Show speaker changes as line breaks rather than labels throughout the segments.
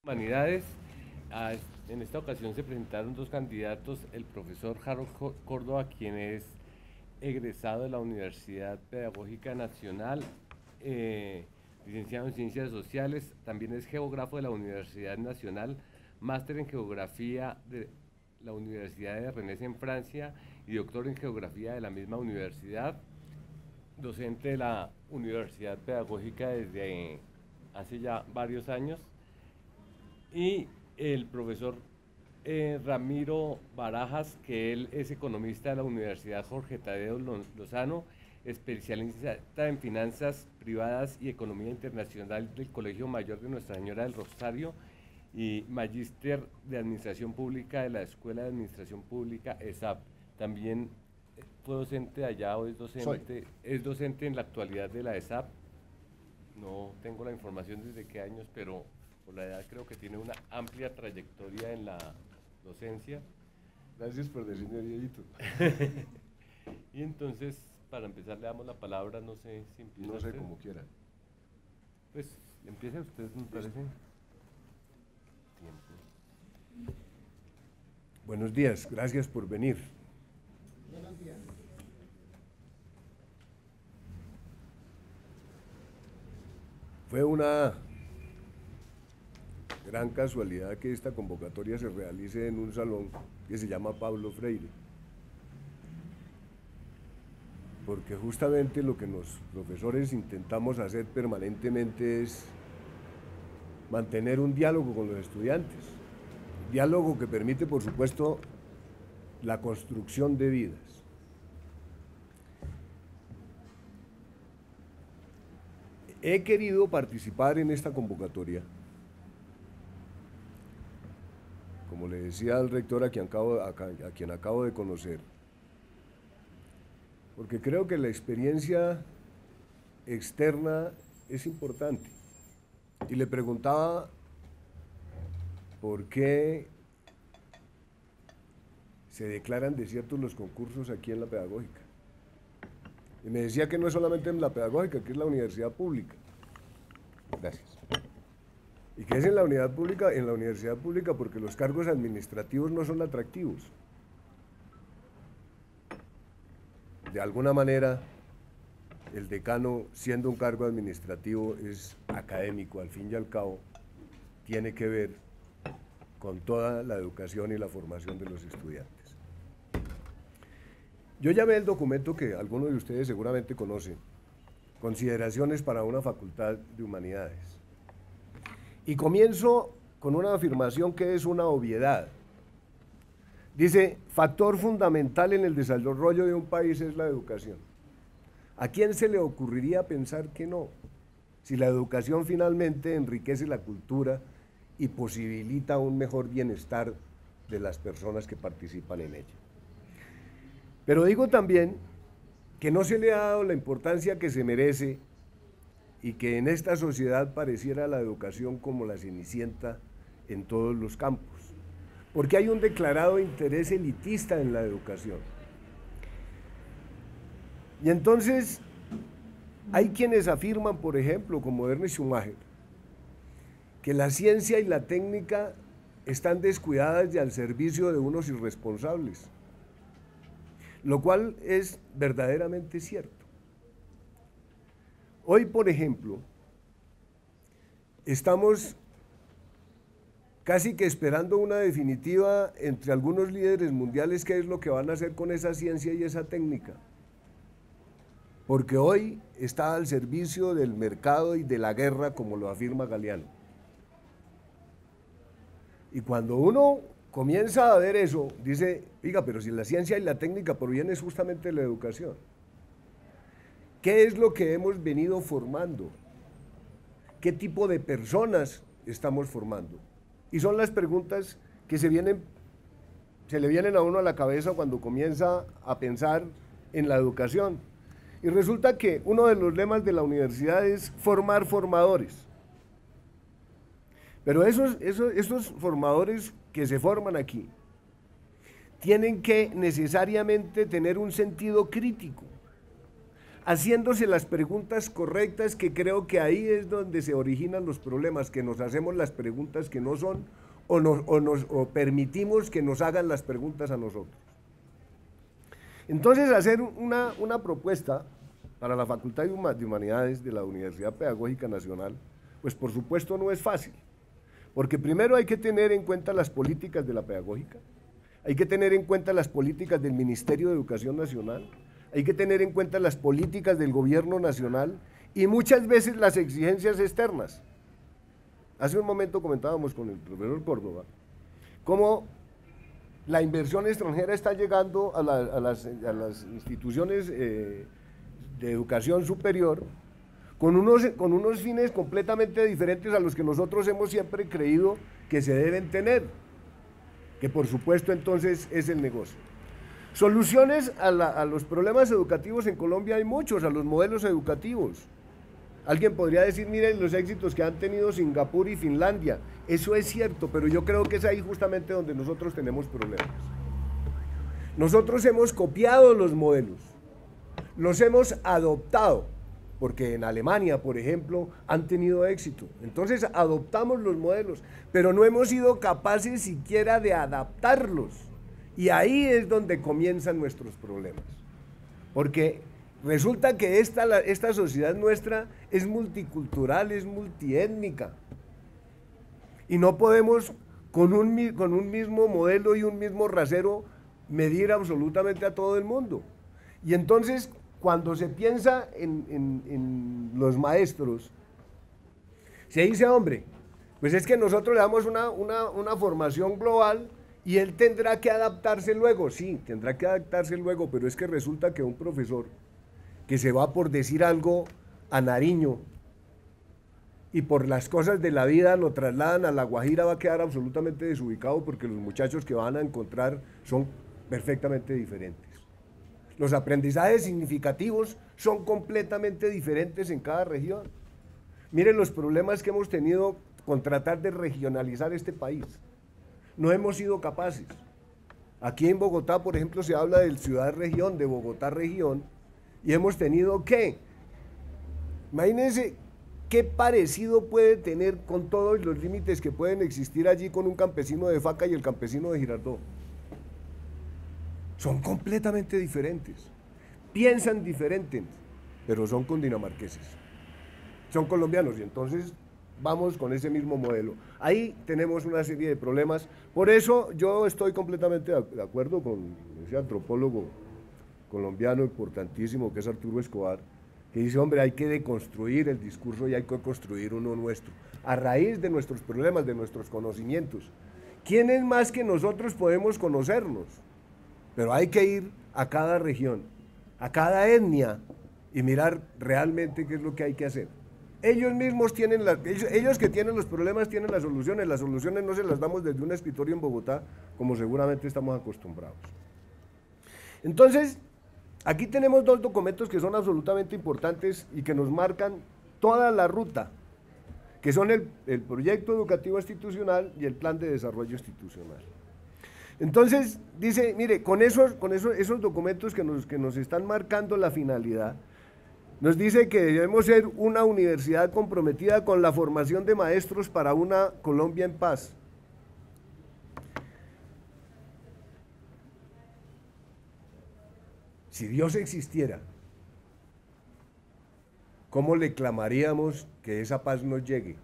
Humanidades. Ah, en esta ocasión se presentaron dos candidatos, el profesor Harold Córdoba, quien es egresado de la Universidad Pedagógica Nacional, licenciado en Ciencias Sociales, también es geógrafo de la Universidad Nacional, máster en Geografía de la Universidad de Rennes en Francia y doctor en Geografía de la misma universidad, docente de la Universidad Pedagógica desde hace ya varios años, y el profesor Ramiro Barajas, que él es economista de la Universidad Jorge Tadeo Lozano, especialista en finanzas privadas y economía internacional del Colegio Mayor de Nuestra Señora del Rosario y magíster de Administración Pública de la Escuela de Administración Pública ESAP. También fue docente allá o es docente en la actualidad de la ESAP. No tengo la información desde qué años, pero por la edad creo que tiene una amplia trayectoria en la docencia.
Gracias por decirme, Dieguito.
Y entonces, para empezar, le damos la palabra, no sé si empieza
No sé,
usted.
como quiera.
Pues empiece usted, me parece. Tiempo.
Buenos días, gracias por venir.
Buenos días.
Fue una gran casualidad que esta convocatoria se realice en un salón que se llama Pablo Freire, porque justamente lo que los profesores intentamos hacer permanentemente es mantener un diálogo con los estudiantes, diálogo que permite, por supuesto, la construcción de vidas. He querido participar en esta convocatoria, como le decía al rector a quien acabo de conocer, porque creo que la experiencia externa es importante. Y le preguntaba por qué se declaran desiertos los concursos aquí en la pedagógica. Y me decía que no es solamente en la pedagógica, que es la universidad pública. Gracias. Y que es en la universidad pública porque los cargos administrativos no son atractivos. De alguna manera, el decano, siendo un cargo administrativo, es académico, al fin y al cabo, tiene que ver con toda la educación y la formación de los estudiantes. Yo llamé el documento que algunos de ustedes seguramente conocen, Consideraciones para una Facultad de Humanidades. Y comienzo con una afirmación que es una obviedad. Dice, factor fundamental en el desarrollo de un país es la educación. ¿A quién se le ocurriría pensar que no? Si la educación finalmente enriquece la cultura y posibilita un mejor bienestar de las personas que participan en ella. Pero digo también que no se le ha dado la importancia que se merece y que en esta sociedad pareciera la educación como la cenicienta en todos los campos, porque hay un declarado interés elitista en la educación. Y entonces hay quienes afirman, por ejemplo, como Ernest Schumacher, que la ciencia y la técnica están descuidadas y al servicio de unos irresponsables, lo cual es verdaderamente cierto. Hoy, por ejemplo, estamos casi que esperando una definitiva entre algunos líderes mundiales qué es lo que van a hacer con esa ciencia y esa técnica, porque hoy está al servicio del mercado y de la guerra, como lo afirma Galeano. Y cuando uno comienza a ver eso, dice, oiga, pero si la ciencia y la técnica provienen justamente de la educación, ¿qué es lo que hemos venido formando? ¿Qué tipo de personas estamos formando? Y son las preguntas que se le vienen a uno a la cabeza cuando comienza a pensar en la educación. Y resulta que uno de los lemas de la universidad es formar formadores. Pero esos formadores que se forman aquí tienen que necesariamente tener un sentido crítico. haciéndose las preguntas correctas, que creo que ahí es donde se originan los problemas, que nos hacemos las preguntas que no son o permitimos que nos hagan las preguntas a nosotros. Entonces, hacer una propuesta para la Facultad de Humanidades de la Universidad Pedagógica Nacional, pues por supuesto no es fácil, porque primero hay que tener en cuenta las políticas de la pedagógica, hay que tener en cuenta las políticas del Ministerio de Educación Nacional, hay que tener en cuenta las políticas del gobierno nacional y muchas veces las exigencias externas. Hace un momento comentábamos con el profesor Córdoba cómo la inversión extranjera está llegando a las instituciones de educación superior con unos fines completamente diferentes a los que nosotros hemos siempre creído que se deben tener, que por supuesto entonces es el negocio. Soluciones a los problemas educativos en Colombia hay muchos, a los modelos educativos. Alguien podría decir, miren los éxitos que han tenido Singapur y Finlandia. Eso es cierto, pero yo creo que es ahí justamente donde nosotros tenemos problemas. Nosotros hemos copiado los modelos, los hemos adoptado, porque en Alemania, por ejemplo, han tenido éxito. Entonces adoptamos los modelos, pero no hemos sido capaces siquiera de adaptarlos. Y ahí es donde comienzan nuestros problemas. Porque resulta que esta sociedad nuestra es multicultural, es multiétnica. Y no podemos con un mismo modelo y un mismo rasero medir absolutamente a todo el mundo. Y entonces, cuando se piensa en los maestros, se dice, hombre, pues es que nosotros le damos una formación global y él tendrá que adaptarse luego. Sí, tendrá que adaptarse luego, pero es que resulta que un profesor que se va por decir algo a Nariño y por las cosas de la vida lo trasladan a La Guajira, va a quedar absolutamente desubicado porque los muchachos que van a encontrar son perfectamente diferentes. Los aprendizajes significativos son completamente diferentes en cada región. Miren los problemas que hemos tenido con tratar de regionalizar este país. No hemos sido capaces. Aquí en Bogotá, por ejemplo, se habla del ciudad-región, de Bogotá-región, y hemos tenido ¿qué? Imagínense qué parecido puede tener con todos los límites que pueden existir allí con un campesino de Faca y el campesino de Girardot. Son completamente diferentes, piensan diferentes, pero son cundinamarqueses, son colombianos, y entonces vamos con ese mismo modelo. Ahí tenemos una serie de problemas. Por eso yo estoy completamente de acuerdo con ese antropólogo colombiano importantísimo que es Arturo Escobar, que dice, hombre, hay que deconstruir el discurso y hay que construir uno nuestro, a raíz de nuestros problemas, de nuestros conocimientos. ¿Quiénes más que nosotros podemos conocernos? Pero hay que ir a cada región, a cada etnia y mirar realmente qué es lo que hay que hacer. Ellos mismos tienen, ellos que tienen los problemas tienen las soluciones no se las damos desde un escritorio en Bogotá, como seguramente estamos acostumbrados. Entonces, aquí tenemos dos documentos que son absolutamente importantes y que nos marcan toda la ruta, que son el proyecto educativo institucional y el plan de desarrollo institucional. Entonces, dice, mire, con esos documentos que nos están marcando la finalidad, nos dice que debemos ser una universidad comprometida con la formación de maestros para una Colombia en paz. Si Dios existiera, ¿cómo le clamaríamos que esa paz nos llegue?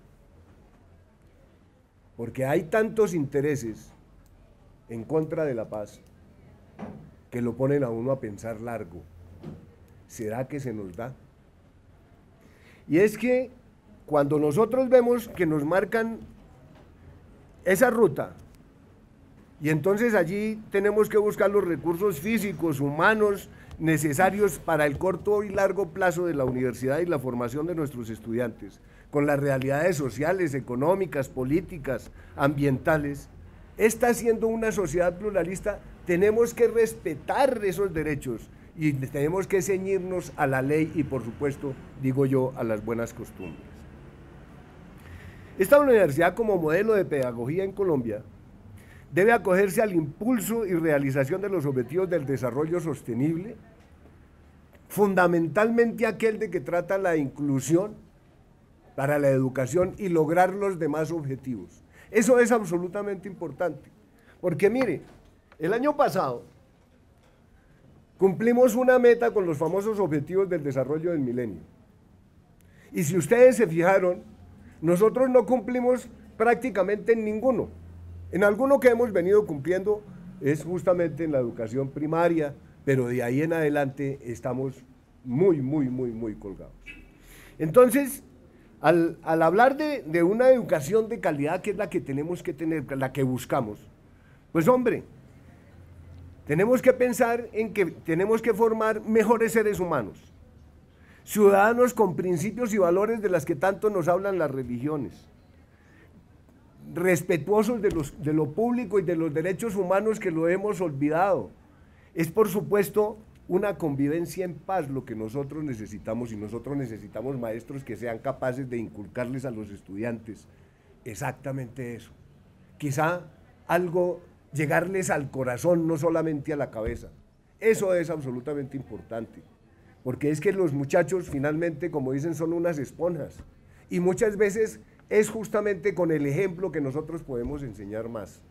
Porque hay tantos intereses en contra de la paz que lo ponen a uno a pensar largo. ¿Será que se nos da? Y es que cuando nosotros vemos que nos marcan esa ruta, y entonces allí tenemos que buscar los recursos físicos, humanos, necesarios para el corto y largo plazo de la universidad y la formación de nuestros estudiantes, con las realidades sociales, económicas, políticas, ambientales. Esta siendo una sociedad pluralista, tenemos que respetar esos derechos y tenemos que ceñirnos a la ley y, por supuesto, digo yo, a las buenas costumbres. Esta universidad, como modelo de pedagogía en Colombia, debe acogerse al impulso y realización de los objetivos del desarrollo sostenible, fundamentalmente aquel de que trata la inclusión para la educación y lograr los demás objetivos. Eso es absolutamente importante, porque mire, el año pasado cumplimos una meta con los famosos objetivos del desarrollo del milenio. Y si ustedes se fijaron, nosotros no cumplimos prácticamente en ninguno. En alguno que hemos venido cumpliendo es justamente en la educación primaria, pero de ahí en adelante estamos muy colgados. Entonces, al hablar de una educación de calidad, que es la que tenemos que tener, la que buscamos, pues hombre, tenemos que pensar en que tenemos que formar mejores seres humanos, ciudadanos con principios y valores de las que tanto nos hablan las religiones, respetuosos de lo público y de los derechos humanos que lo hemos olvidado. Es por supuesto una convivencia en paz lo que nosotros necesitamos, y nosotros necesitamos maestros que sean capaces de inculcarles a los estudiantes exactamente eso. Quizá algo, llegarles al corazón, no solamente a la cabeza. Eso es absolutamente importante, porque es que los muchachos finalmente, como dicen, son unas esponjas, y muchas veces es justamente con el ejemplo que nosotros podemos enseñar más.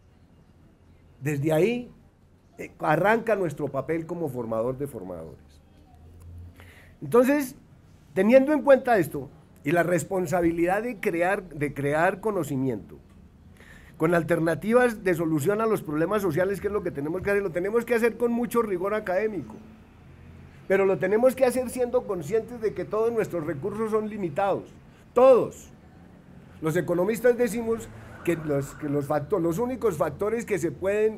Desde ahí arranca nuestro papel como formador de formadores. Entonces, teniendo en cuenta esto y la responsabilidad de crear conocimiento con alternativas de solución a los problemas sociales, que es lo que tenemos que hacer, lo tenemos que hacer con mucho rigor académico, pero lo tenemos que hacer siendo conscientes de que todos nuestros recursos son limitados, todos. Los economistas decimos que los únicos factores que se pueden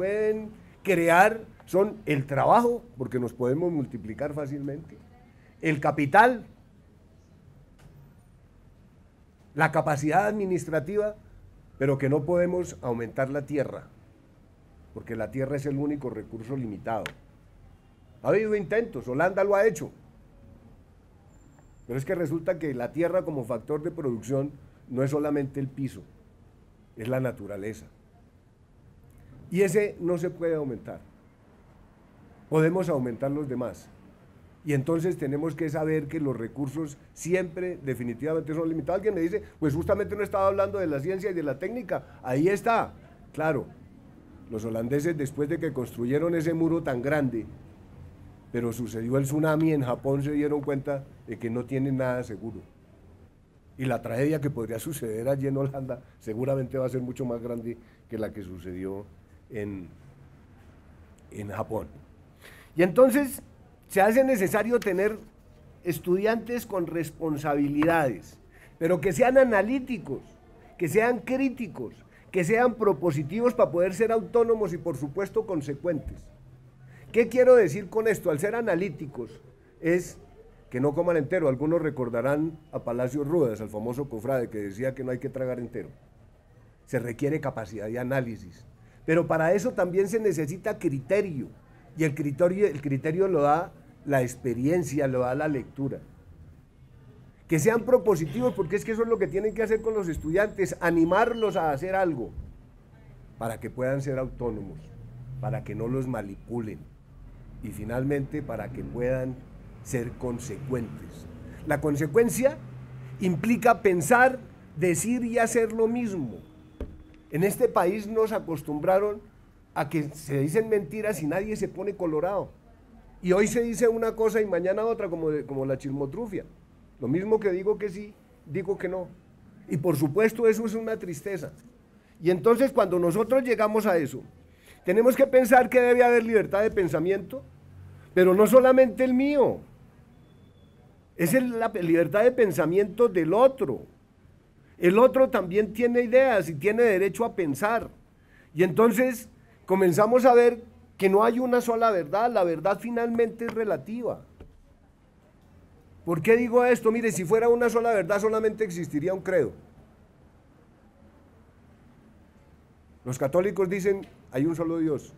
crear son el trabajo, porque nos podemos multiplicar fácilmente, el capital, la capacidad administrativa, pero que no podemos aumentar la tierra, porque la tierra es el único recurso limitado. Ha habido intentos, Holanda lo ha hecho, pero es que resulta que la tierra como factor de producción no es solamente el piso, es la naturaleza. Y ese no se puede aumentar. Podemos aumentar los demás. Y entonces tenemos que saber que los recursos siempre definitivamente son limitados. Alguien me dice, pues justamente no estaba hablando de la ciencia y de la técnica. Ahí está. Claro, los holandeses, después de que construyeron ese muro tan grande, pero sucedió el tsunami en Japón, se dieron cuenta de que no tienen nada seguro. Y la tragedia que podría suceder allí en Holanda seguramente va a ser mucho más grande que la que sucedió en Japón. Y entonces se hace necesario tener estudiantes con responsabilidades, pero que sean analíticos, que sean críticos, que sean propositivos para poder ser autónomos y por supuesto consecuentes. ¿Qué quiero decir con esto? Al ser analíticos es que no coman entero. Algunos recordarán a Palacio Ruedas, al famoso cofrade que decía que no hay que tragar entero. Se requiere capacidad de análisis, pero para eso también se necesita criterio, y el criterio lo da la experiencia, lo da la lectura. Que sean propositivos, porque es que eso es lo que tienen que hacer con los estudiantes, animarlos a hacer algo, para que puedan ser autónomos, para que no los manipulen, y finalmente para que puedan ser consecuentes. La consecuencia implica pensar, decir y hacer lo mismo. En este país nos acostumbraron a que se dicen mentiras y nadie se pone colorado. Y hoy se dice una cosa y mañana otra, como la chismotrufia. Lo mismo que digo que sí, digo que no. Y por supuesto eso es una tristeza. Y entonces cuando nosotros llegamos a eso, tenemos que pensar que debe haber libertad de pensamiento, pero no solamente el mío. Es la libertad de pensamiento del otro. El otro también tiene ideas y tiene derecho a pensar. Y entonces comenzamos a ver que no hay una sola verdad, la verdad finalmente es relativa. ¿Por qué digo esto? Mire, si fuera una sola verdad solamente existiría un credo. Los católicos dicen, hay un solo Dios.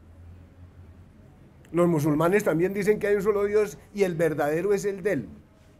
Los musulmanes también dicen que hay un solo Dios y el verdadero es el de él.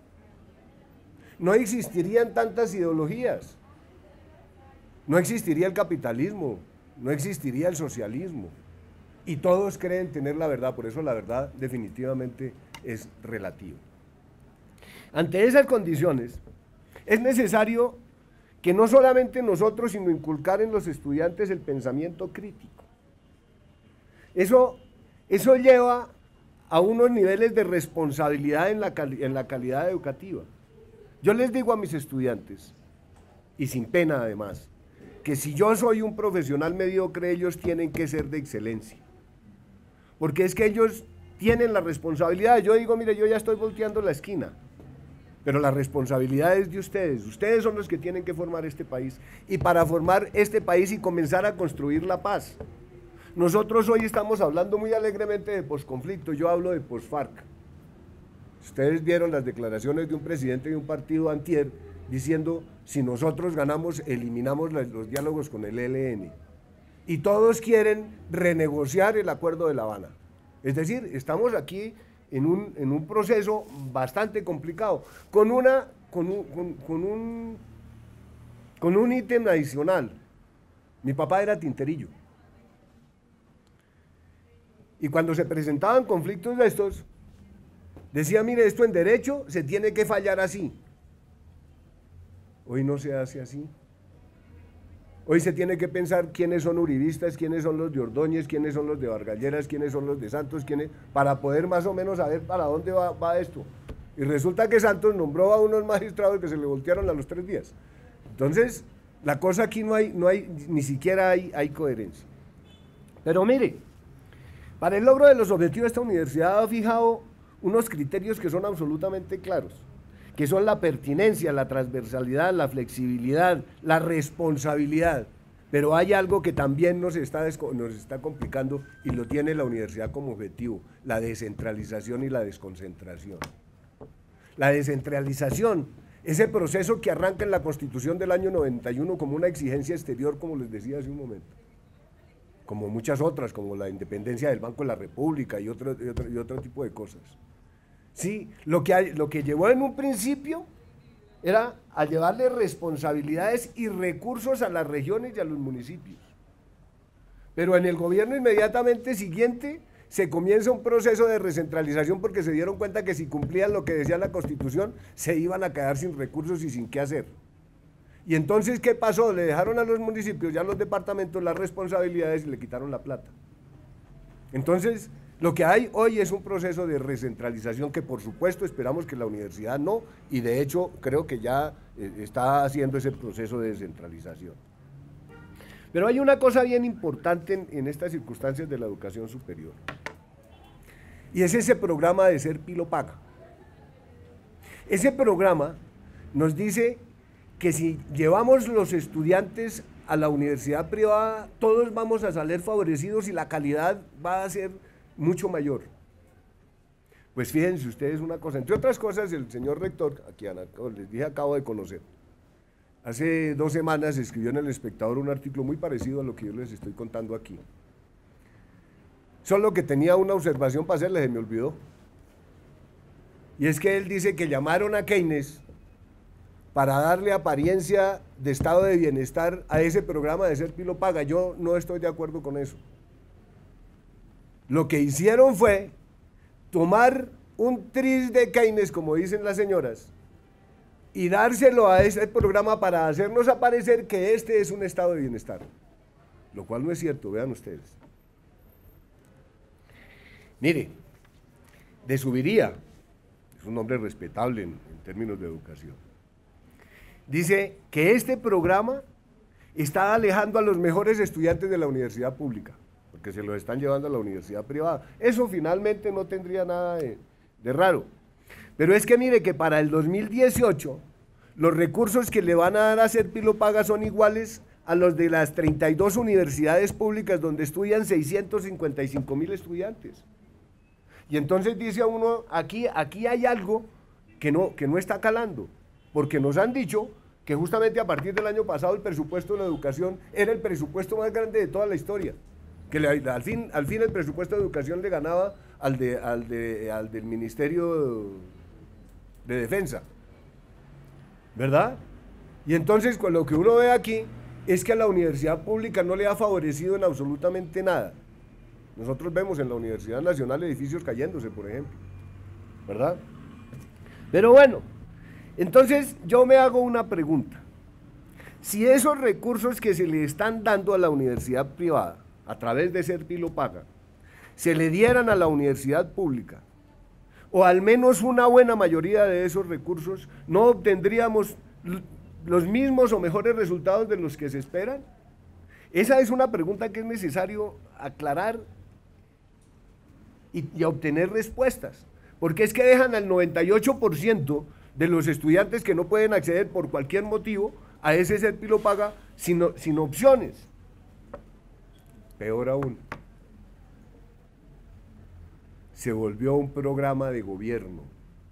No existirían tantas ideologías, no existiría el capitalismo, no existiría el socialismo, y todos creen tener la verdad. Por eso la verdad definitivamente es relativo. Ante esas condiciones, es necesario que no solamente nosotros, sino inculcar en los estudiantes el pensamiento crítico. Eso lleva a unos niveles de responsabilidad en la calidad educativa. Yo les digo a mis estudiantes, y sin pena además, que si yo soy un profesional mediocre, ellos tienen que ser de excelencia. Porque es que ellos tienen la responsabilidad. Yo digo, mire, yo ya estoy volteando la esquina, pero la responsabilidad es de ustedes. Ustedes son los que tienen que formar este país. Y para formar este país y comenzar a construir la paz. Nosotros hoy estamos hablando muy alegremente de posconflicto, yo hablo de posfarc. Ustedes vieron las declaraciones de un presidente de un partido antier diciendo, si nosotros ganamos, eliminamos los diálogos con el ELN. Y todos quieren renegociar el acuerdo de La Habana. Es decir, estamos aquí en un proceso bastante complicado, con un ítem adicional. Mi papá era tinterillo. Y cuando se presentaban conflictos de estos, decía, mire, esto en derecho se tiene que fallar así. Hoy no se hace así. Hoy se tiene que pensar quiénes son uribistas, quiénes son los de Ordóñez, quiénes son los de Vargalleras, quiénes son los de Santos, para poder más o menos saber para dónde va esto. Y resulta que Santos nombró a unos magistrados que se le voltearon a los 3 días. Entonces, la cosa aquí no hay ni siquiera hay coherencia. Pero mire, para el logro de los objetivos esta universidad ha fijado unos criterios que son absolutamente claros, que son la pertinencia, la transversalidad, la flexibilidad, la responsabilidad. Pero hay algo que también nos está complicando y lo tiene la universidad como objetivo, la descentralización y la desconcentración. La descentralización, ese proceso que arranca en la Constitución del año 91 como una exigencia exterior, como les decía hace un momento, como muchas otras, como la independencia del Banco de la República y otro tipo de cosas. Sí, lo que llevó en un principio era a llevarle responsabilidades y recursos a las regiones y a los municipios. Pero en el gobierno inmediatamente siguiente se comienza un proceso de recentralización porque se dieron cuenta que si cumplían lo que decía la Constitución, se iban a quedar sin recursos y sin qué hacer. Y entonces, ¿qué pasó? Le dejaron a los municipios y a los departamentos las responsabilidades y le quitaron la plata. Entonces, lo que hay hoy es un proceso de recentralización que por supuesto esperamos que la universidad no, y de hecho creo que ya está haciendo ese proceso de descentralización. Pero hay una cosa bien importante en estas circunstancias de la educación superior, y es ese programa de Ser Pilo Paga. Ese programa nos dice que si llevamos los estudiantes a la universidad privada, todos vamos a salir favorecidos y la calidad va a ser mucho mayor. Pues fíjense ustedes una cosa, entre otras cosas, el señor rector, a quien les dije acabo de conocer, hace 2 semanas escribió en El Espectador un artículo muy parecido a lo que yo les estoy contando aquí. Solo que tenía una observación para hacerles, se me olvidó. Y es que él dice que llamaron a Keynes para darle apariencia de estado de bienestar a ese programa de Ser Pilo Paga. Yo no estoy de acuerdo con eso. Lo que hicieron fue tomar un tris de Keynes, como dicen las señoras, y dárselo a ese programa para hacernos aparecer que este es un estado de bienestar. Lo cual no es cierto, vean ustedes. Mire, de Subiría, es un hombre respetable en términos de educación, dice que este programa está alejando a los mejores estudiantes de la universidad pública, porque se los están llevando a la universidad privada. Eso finalmente no tendría nada de raro. Pero es que mire que para el 2018 los recursos que le van a dar a Ser Pilo Paga son iguales a los de las 32 universidades públicas donde estudian 655.000 estudiantes. Y entonces dice a uno, aquí hay algo que no está calando, porque nos han dicho que justamente a partir del año pasado el presupuesto de la educación era el presupuesto más grande de toda la historia, que al fin el presupuesto de educación le ganaba al del Ministerio de Defensa, ¿verdad? Y entonces con lo que uno ve aquí es que a la universidad pública no le ha favorecido en absolutamente nada. Nosotros vemos en la Universidad Nacional edificios cayéndose, por ejemplo. ¿verdad? Pero bueno, entonces yo me hago una pregunta. Si esos recursos que se le están dando a la universidad privada, a través de Serpilopaga, se le dieran a la universidad pública, o al menos una buena mayoría de esos recursos, ¿no obtendríamos los mismos o mejores resultados de los que se esperan? Esa es una pregunta que es necesario aclarar y obtener respuestas, porque es que dejan al 98% de los estudiantes que no pueden acceder por cualquier motivo a ese Serpilopaga sin opciones. Peor aún, se volvió un programa de gobierno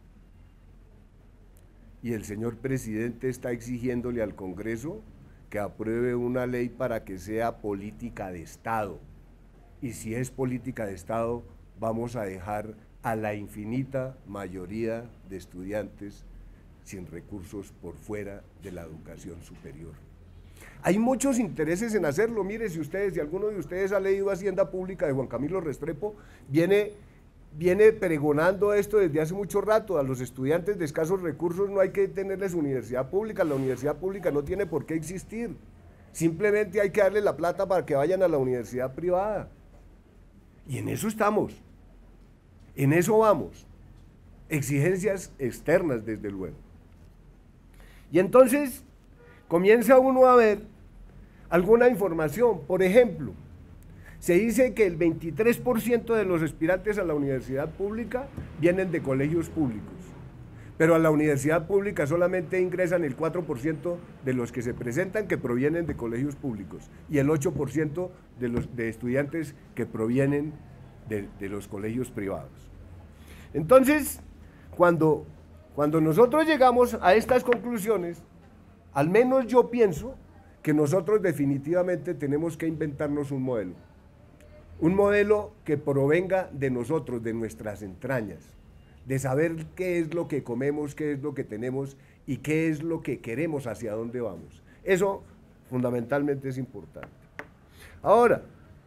y el señor presidente está exigiéndole al Congreso que apruebe una ley para que sea política de Estado. Y si es política de Estado, vamos a dejar a la infinita mayoría de estudiantes sin recursos por fuera de la educación superior. Hay muchos intereses en hacerlo. Mire, si alguno de ustedes ha leído Hacienda Pública de Juan Camilo Restrepo, viene pregonando esto desde hace mucho rato. A los estudiantes de escasos recursos no hay que tenerles universidad pública, la universidad pública no tiene por qué existir, simplemente hay que darle la plata para que vayan a la universidad privada. Y en eso estamos, en eso vamos, exigencias externas desde luego. Y entonces comienza uno a ver alguna información. Por ejemplo, se dice que el 23% de los aspirantes a la universidad pública vienen de colegios públicos, pero a la universidad pública solamente ingresan el 4% de los que se presentan que provienen de colegios públicos y el 8% de estudiantes que provienen de los colegios privados. Entonces, cuando nosotros llegamos a estas conclusiones, al menos yo pienso que nosotros definitivamente tenemos que inventarnos un modelo que provenga de nosotros, de nuestras entrañas, de saber qué es lo que comemos, qué es lo que tenemos y qué es lo que queremos, hacia dónde vamos. Eso fundamentalmente es importante. Ahora,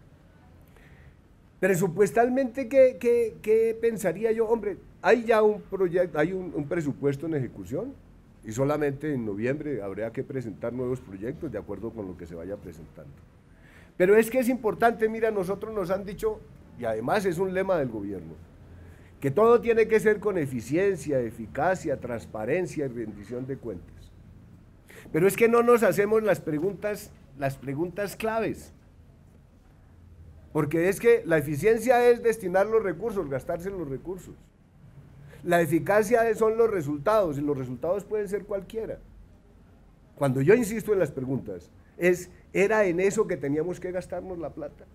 presupuestalmente, ¿qué pensaría yo? Hombre, hay ya un proyecto, hay un presupuesto en ejecución y solamente en noviembre habría que presentar nuevos proyectos de acuerdo con lo que se vaya presentando. Pero es que es importante, mira, nosotros nos han dicho, y además es un lema del gobierno, que todo tiene que ser con eficiencia, eficacia, transparencia y rendición de cuentas. Pero es que no nos hacemos las preguntas claves. Porque es que la eficiencia es destinar los recursos, gastarse los recursos. La eficacia son los resultados, y los resultados pueden ser cualquiera. Cuando yo insisto en las preguntas, ¿era en eso que teníamos que gastarnos la plata?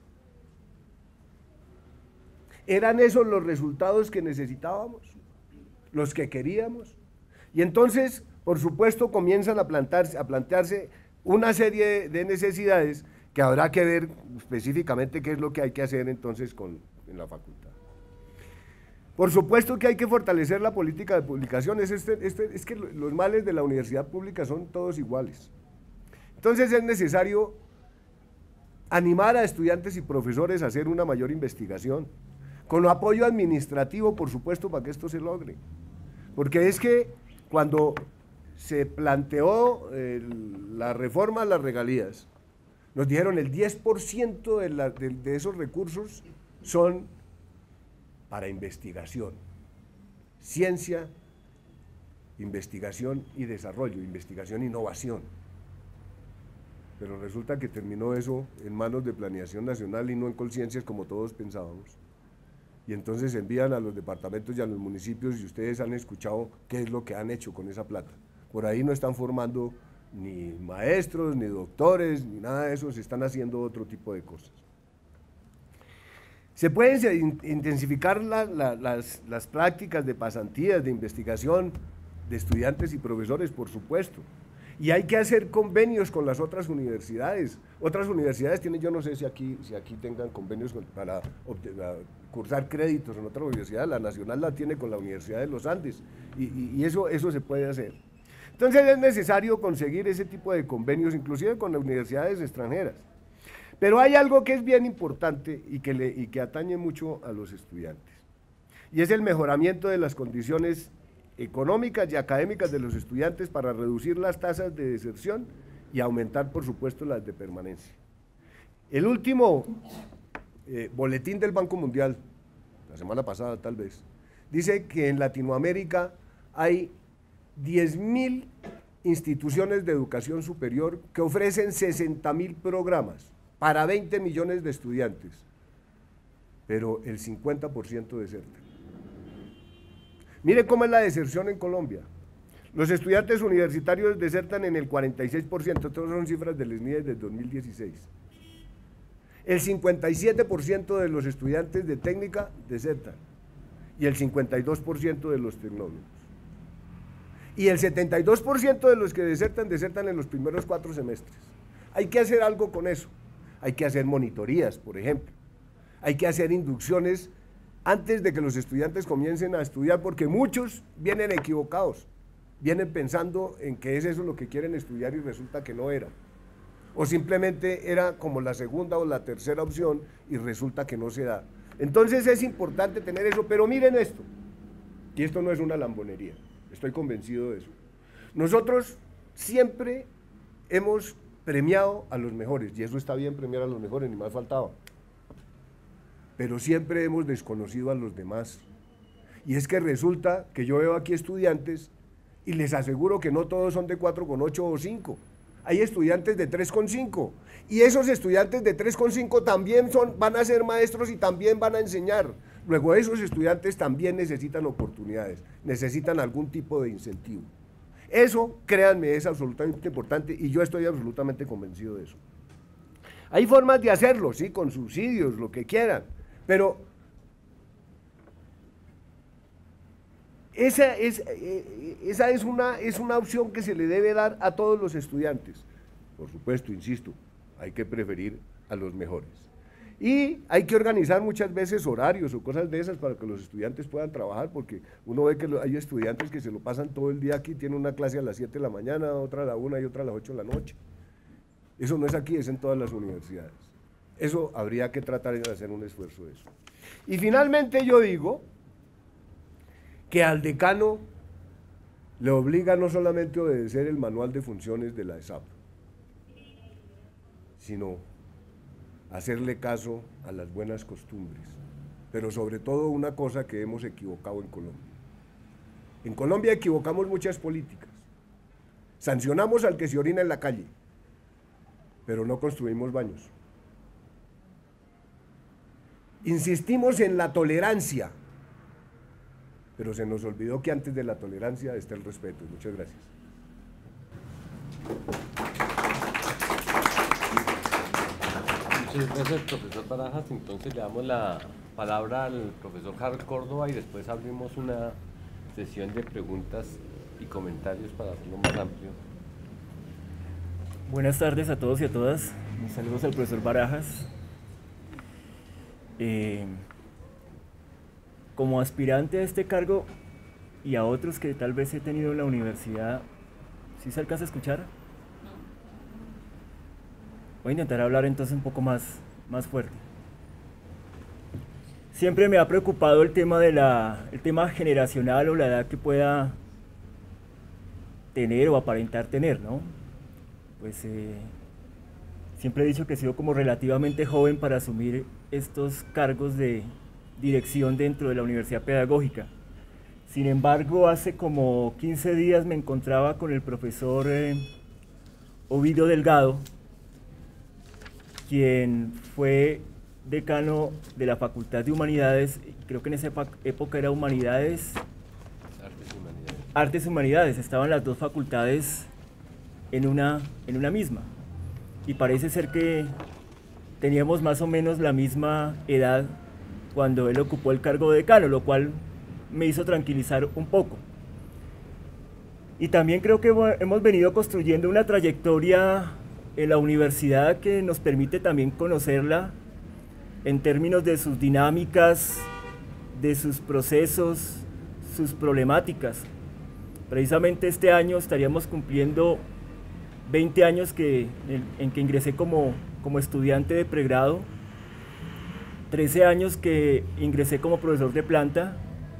¿Eran esos los resultados que necesitábamos? ¿Los que queríamos? Y entonces, por supuesto, comienzan a plantearse una serie de necesidades que habrá que ver específicamente qué es lo que hay que hacer entonces en la facultad. Por supuesto que hay que fortalecer la política de publicaciones. Es que los males de la universidad pública son todos iguales. Entonces es necesario animar a estudiantes y profesores a hacer una mayor investigación, con apoyo administrativo, por supuesto, para que esto se logre. Porque es que cuando se planteó la reforma a las regalías, nos dijeron el 10% de esos recursos son para investigación, ciencia, investigación y desarrollo, investigación e innovación. Pero resulta que terminó eso en manos de Planeación Nacional y no en Colciencias como todos pensábamos. Y entonces envían a los departamentos y a los municipios y ustedes han escuchado qué es lo que han hecho con esa plata. Por ahí no están formando ni maestros, ni doctores, ni nada de eso, se están haciendo otro tipo de cosas. Se pueden intensificar las prácticas de pasantías, de investigación de estudiantes y profesores, por supuesto. Y hay que hacer convenios con las otras universidades. Otras universidades tienen, yo no sé si aquí tengan convenios para cursar créditos en otra universidad. La Nacional la tiene con la Universidad de los Andes y eso se puede hacer. Entonces es necesario conseguir ese tipo de convenios, inclusive con las universidades extranjeras. Pero hay algo que es bien importante y que atañe mucho a los estudiantes. y es el mejoramiento de las condiciones económicas y académicas de los estudiantes para reducir las tasas de deserción y aumentar, por supuesto, las de permanencia. El último boletín del Banco Mundial, la semana pasada tal vez, dice que en Latinoamérica hay 10.000 instituciones de educación superior que ofrecen 60.000 programas para 20 millones de estudiantes, pero el 50% desertan. Mire cómo es la deserción en Colombia. Los estudiantes universitarios desertan en el 46%, estas son cifras del SNIE desde 2016. El 57% de los estudiantes de técnica desertan y el 52% de los tecnólogos. Y el 72% de los que desertan en los primeros 4 semestres. Hay que hacer algo con eso. Hay que hacer monitorías, por ejemplo. Hay que hacer inducciones antes de que los estudiantes comiencen a estudiar, porque muchos vienen equivocados, vienen pensando en que es eso lo que quieren estudiar y resulta que no era. O simplemente era como la segunda o la tercera opción y resulta que no se da. Entonces es importante tener eso, pero miren esto, y esto no es una lambonería, estoy convencido de eso. Nosotros siempre hemos premiado a los mejores, y eso está bien, premiar a los mejores, ni más faltaba. Pero siempre hemos desconocido a los demás. Y es que resulta que yo veo aquí estudiantes y les aseguro que no todos son de 4,8 o 5. Hay estudiantes de 3,5. Y esos estudiantes de 3,5 también van a ser maestros y también van a enseñar. Luego esos estudiantes también necesitan oportunidades, necesitan algún tipo de incentivo. Eso, créanme, es absolutamente importante y yo estoy absolutamente convencido de eso. Hay formas de hacerlo, sí, con subsidios, lo que quieran, pero esa es una opción que se le debe dar a todos los estudiantes. Por supuesto, insisto, hay que preferir a los mejores. Y hay que organizar muchas veces horarios o cosas de esas para que los estudiantes puedan trabajar, porque uno ve que hay estudiantes que se lo pasan todo el día aquí, tienen una clase a las 7 de la mañana, otra a la 1 y otra a las 8 de la noche. Eso no es aquí, es en todas las universidades. Eso habría que tratar de hacer un esfuerzo de eso. Y finalmente yo digo que al decano le obliga no solamente a obedecer el manual de funciones de la ESAP, sino hacerle caso a las buenas costumbres, pero sobre todo una cosa que hemos equivocado en Colombia. En Colombia equivocamos muchas políticas. Sancionamos al que se orina en la calle, pero no construimos baños. Insistimos en la tolerancia, pero se nos olvidó que antes de la tolerancia está el respeto. Muchas gracias.
Muchas gracias, profesor Barajas. Entonces le damos la palabra al profesor Harold Córdoba y después abrimos una sesión de preguntas y comentarios para hacerlo más amplio.
Buenas tardes a todos y a todas. Mis saludos al profesor Barajas. Como aspirante a este cargo y a otros que tal vez he tenido en la universidad, ¿sí se alcanza a escuchar? Voy a intentar hablar entonces un poco más fuerte. Siempre me ha preocupado el tema el tema generacional o la edad que pueda tener o aparentar tener, ¿no? Pues siempre he dicho que he sido como relativamente joven para asumir estos cargos de dirección dentro de la Universidad Pedagógica. Sin embargo, hace como 15 días me encontraba con el profesor Ovidio Delgado, quien fue decano de la Facultad de Humanidades, creo que en esa época era Humanidades, Artes y Humanidades, estaban las dos facultades en una misma, y parece ser que teníamos más o menos la misma edad cuando él ocupó el cargo de decano, lo cual me hizo tranquilizar un poco. Y también creo que hemos venido construyendo una trayectoria en la universidad que nos permite también conocerla en términos de sus dinámicas, de sus procesos, sus problemáticas. Precisamente este año estaríamos cumpliendo 20 años en que ingresé como estudiante de pregrado, 13 años que ingresé como profesor de planta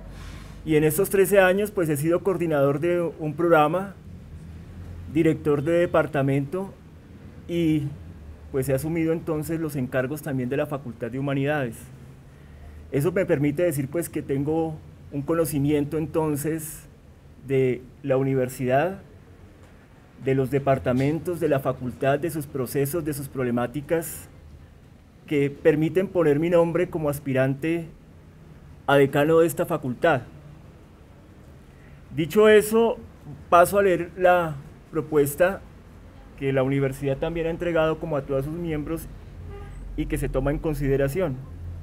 Y en estos 13 años pues he sido coordinador de un programa, director de departamento y pues he asumido entonces los encargos también de la Facultad de Humanidades. Eso me permite decir pues que tengo un conocimiento entonces de la universidad, de los departamentos, de la facultad, de sus procesos, de sus problemáticas, que permiten poner mi nombre como aspirante a decano de esta facultad. Dicho eso, paso a leer la propuesta que la universidad también ha entregado como a todos sus miembros y que se toma en consideración.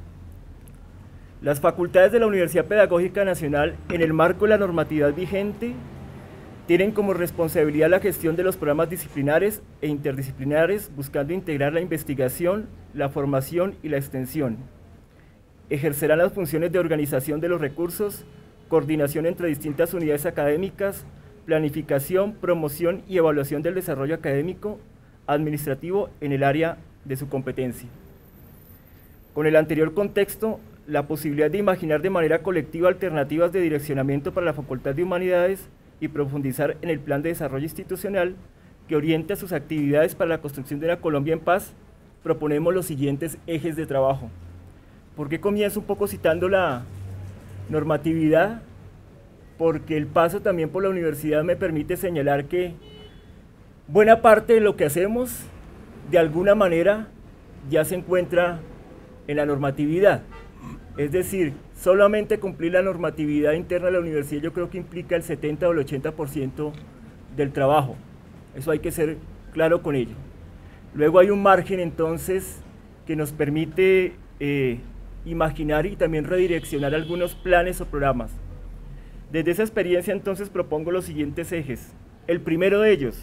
Las facultades de la Universidad Pedagógica Nacional, en el marco de la normatividad vigente, tienen como responsabilidad la gestión de los programas disciplinares e interdisciplinares, buscando integrar la investigación, la formación y la extensión. Ejercerán las funciones de organización de los recursos, coordinación entre distintas unidades académicas, planificación, promoción y evaluación del desarrollo académico, administrativo en el área de su competencia. Con el anterior contexto, la posibilidad de imaginar de manera colectiva alternativas de direccionamiento para la Facultad de Humanidades y profundizar en el plan de desarrollo institucional que orienta sus actividades para la construcción de una Colombia en paz, proponemos los siguientes ejes de trabajo. ¿Por qué comienzo un poco citando la normatividad? Porque el paso también por la universidad me permite señalar que buena parte de lo que hacemos, de alguna manera, ya se encuentra en la normatividad. Es decir, solamente cumplir la normatividad interna de la universidad yo creo que implica el 70 o el 80% del trabajo. Eso hay que ser claro con ello. Luego hay un margen entonces que nos permite imaginar y también redireccionar algunos planes o programas. Desde esa experiencia entonces propongo los siguientes ejes. El primero de ellos,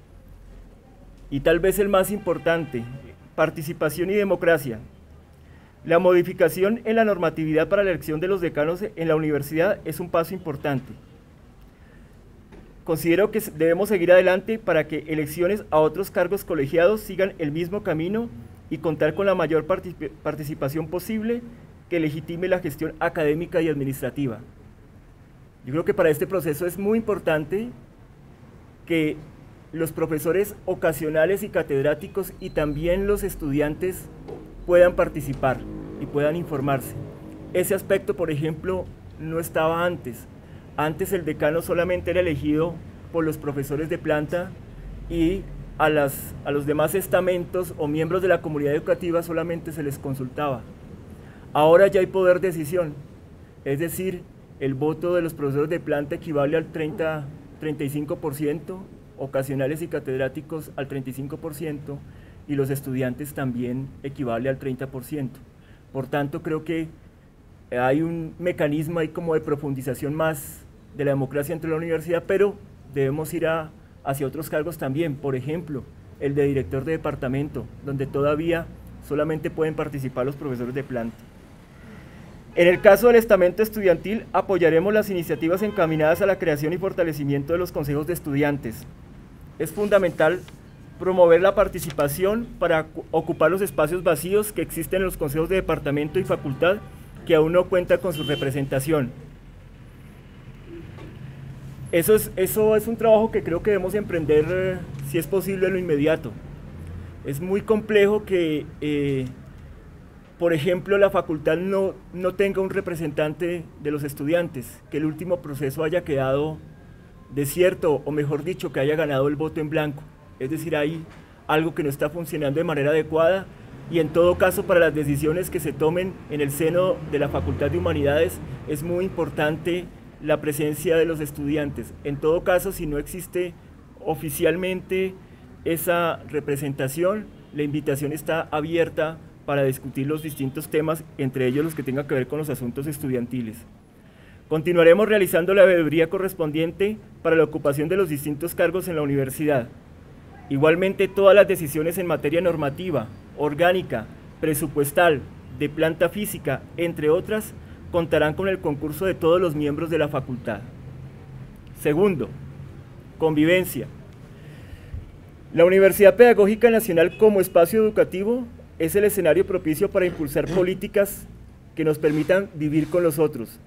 y tal vez el más importante, participación y democracia. La modificación en la normatividad para la elección de los decanos en la universidad es un paso importante. Considero que debemos seguir adelante para que elecciones a otros cargos colegiados sigan el mismo camino y contar con la mayor participación posible que legitime la gestión académica y administrativa. Yo creo que para este proceso es muy importante que los profesores ocasionales y catedráticos y también los estudiantes puedan participar y puedan informarse. Ese aspecto, por ejemplo, no estaba antes. Antes el decano solamente era elegido por los profesores de planta y a los demás estamentos o miembros de la comunidad educativa solamente se les consultaba. Ahora ya hay poder de decisión, es decir, el voto de los profesores de planta equivale al 35%, ocasionales y catedráticos al 35%, y los estudiantes también equivale al 30%. Por tanto, creo que hay un mecanismo ahí como de profundización más de la democracia entre la universidad, pero debemos ir hacia otros cargos también, por ejemplo, el de director de departamento, donde todavía solamente pueden participar los profesores de planta. En el caso del estamento estudiantil, apoyaremos las iniciativas encaminadas a la creación y fortalecimiento de los consejos de estudiantes. Es fundamental promover la participación para ocupar los espacios vacíos que existen en los consejos de departamento y facultad que aún no cuentan con su representación. Eso es un trabajo que creo que debemos emprender, si es posible, en lo inmediato. Es muy complejo que, por ejemplo, la facultad no tenga un representante de los estudiantes, que el último proceso haya quedado desierto, o mejor dicho, que haya ganado el voto en blanco. Es decir, hay algo que no está funcionando de manera adecuada y en todo caso para las decisiones que se tomen en el seno de la Facultad de Humanidades es muy importante la presencia de los estudiantes. En todo caso, si no existe oficialmente esa representación, la invitación está abierta para discutir los distintos temas, entre ellos los que tengan que ver con los asuntos estudiantiles. Continuaremos realizando la veeduría correspondiente para la ocupación de los distintos cargos en la universidad. Igualmente, todas las decisiones en materia normativa, orgánica, presupuestal, de planta física, entre otras, contarán con el concurso de todos los miembros de la facultad. Segundo, convivencia. La Universidad Pedagógica Nacional como espacio educativo es el escenario propicio para impulsar políticas que nos permitan vivir con los otros.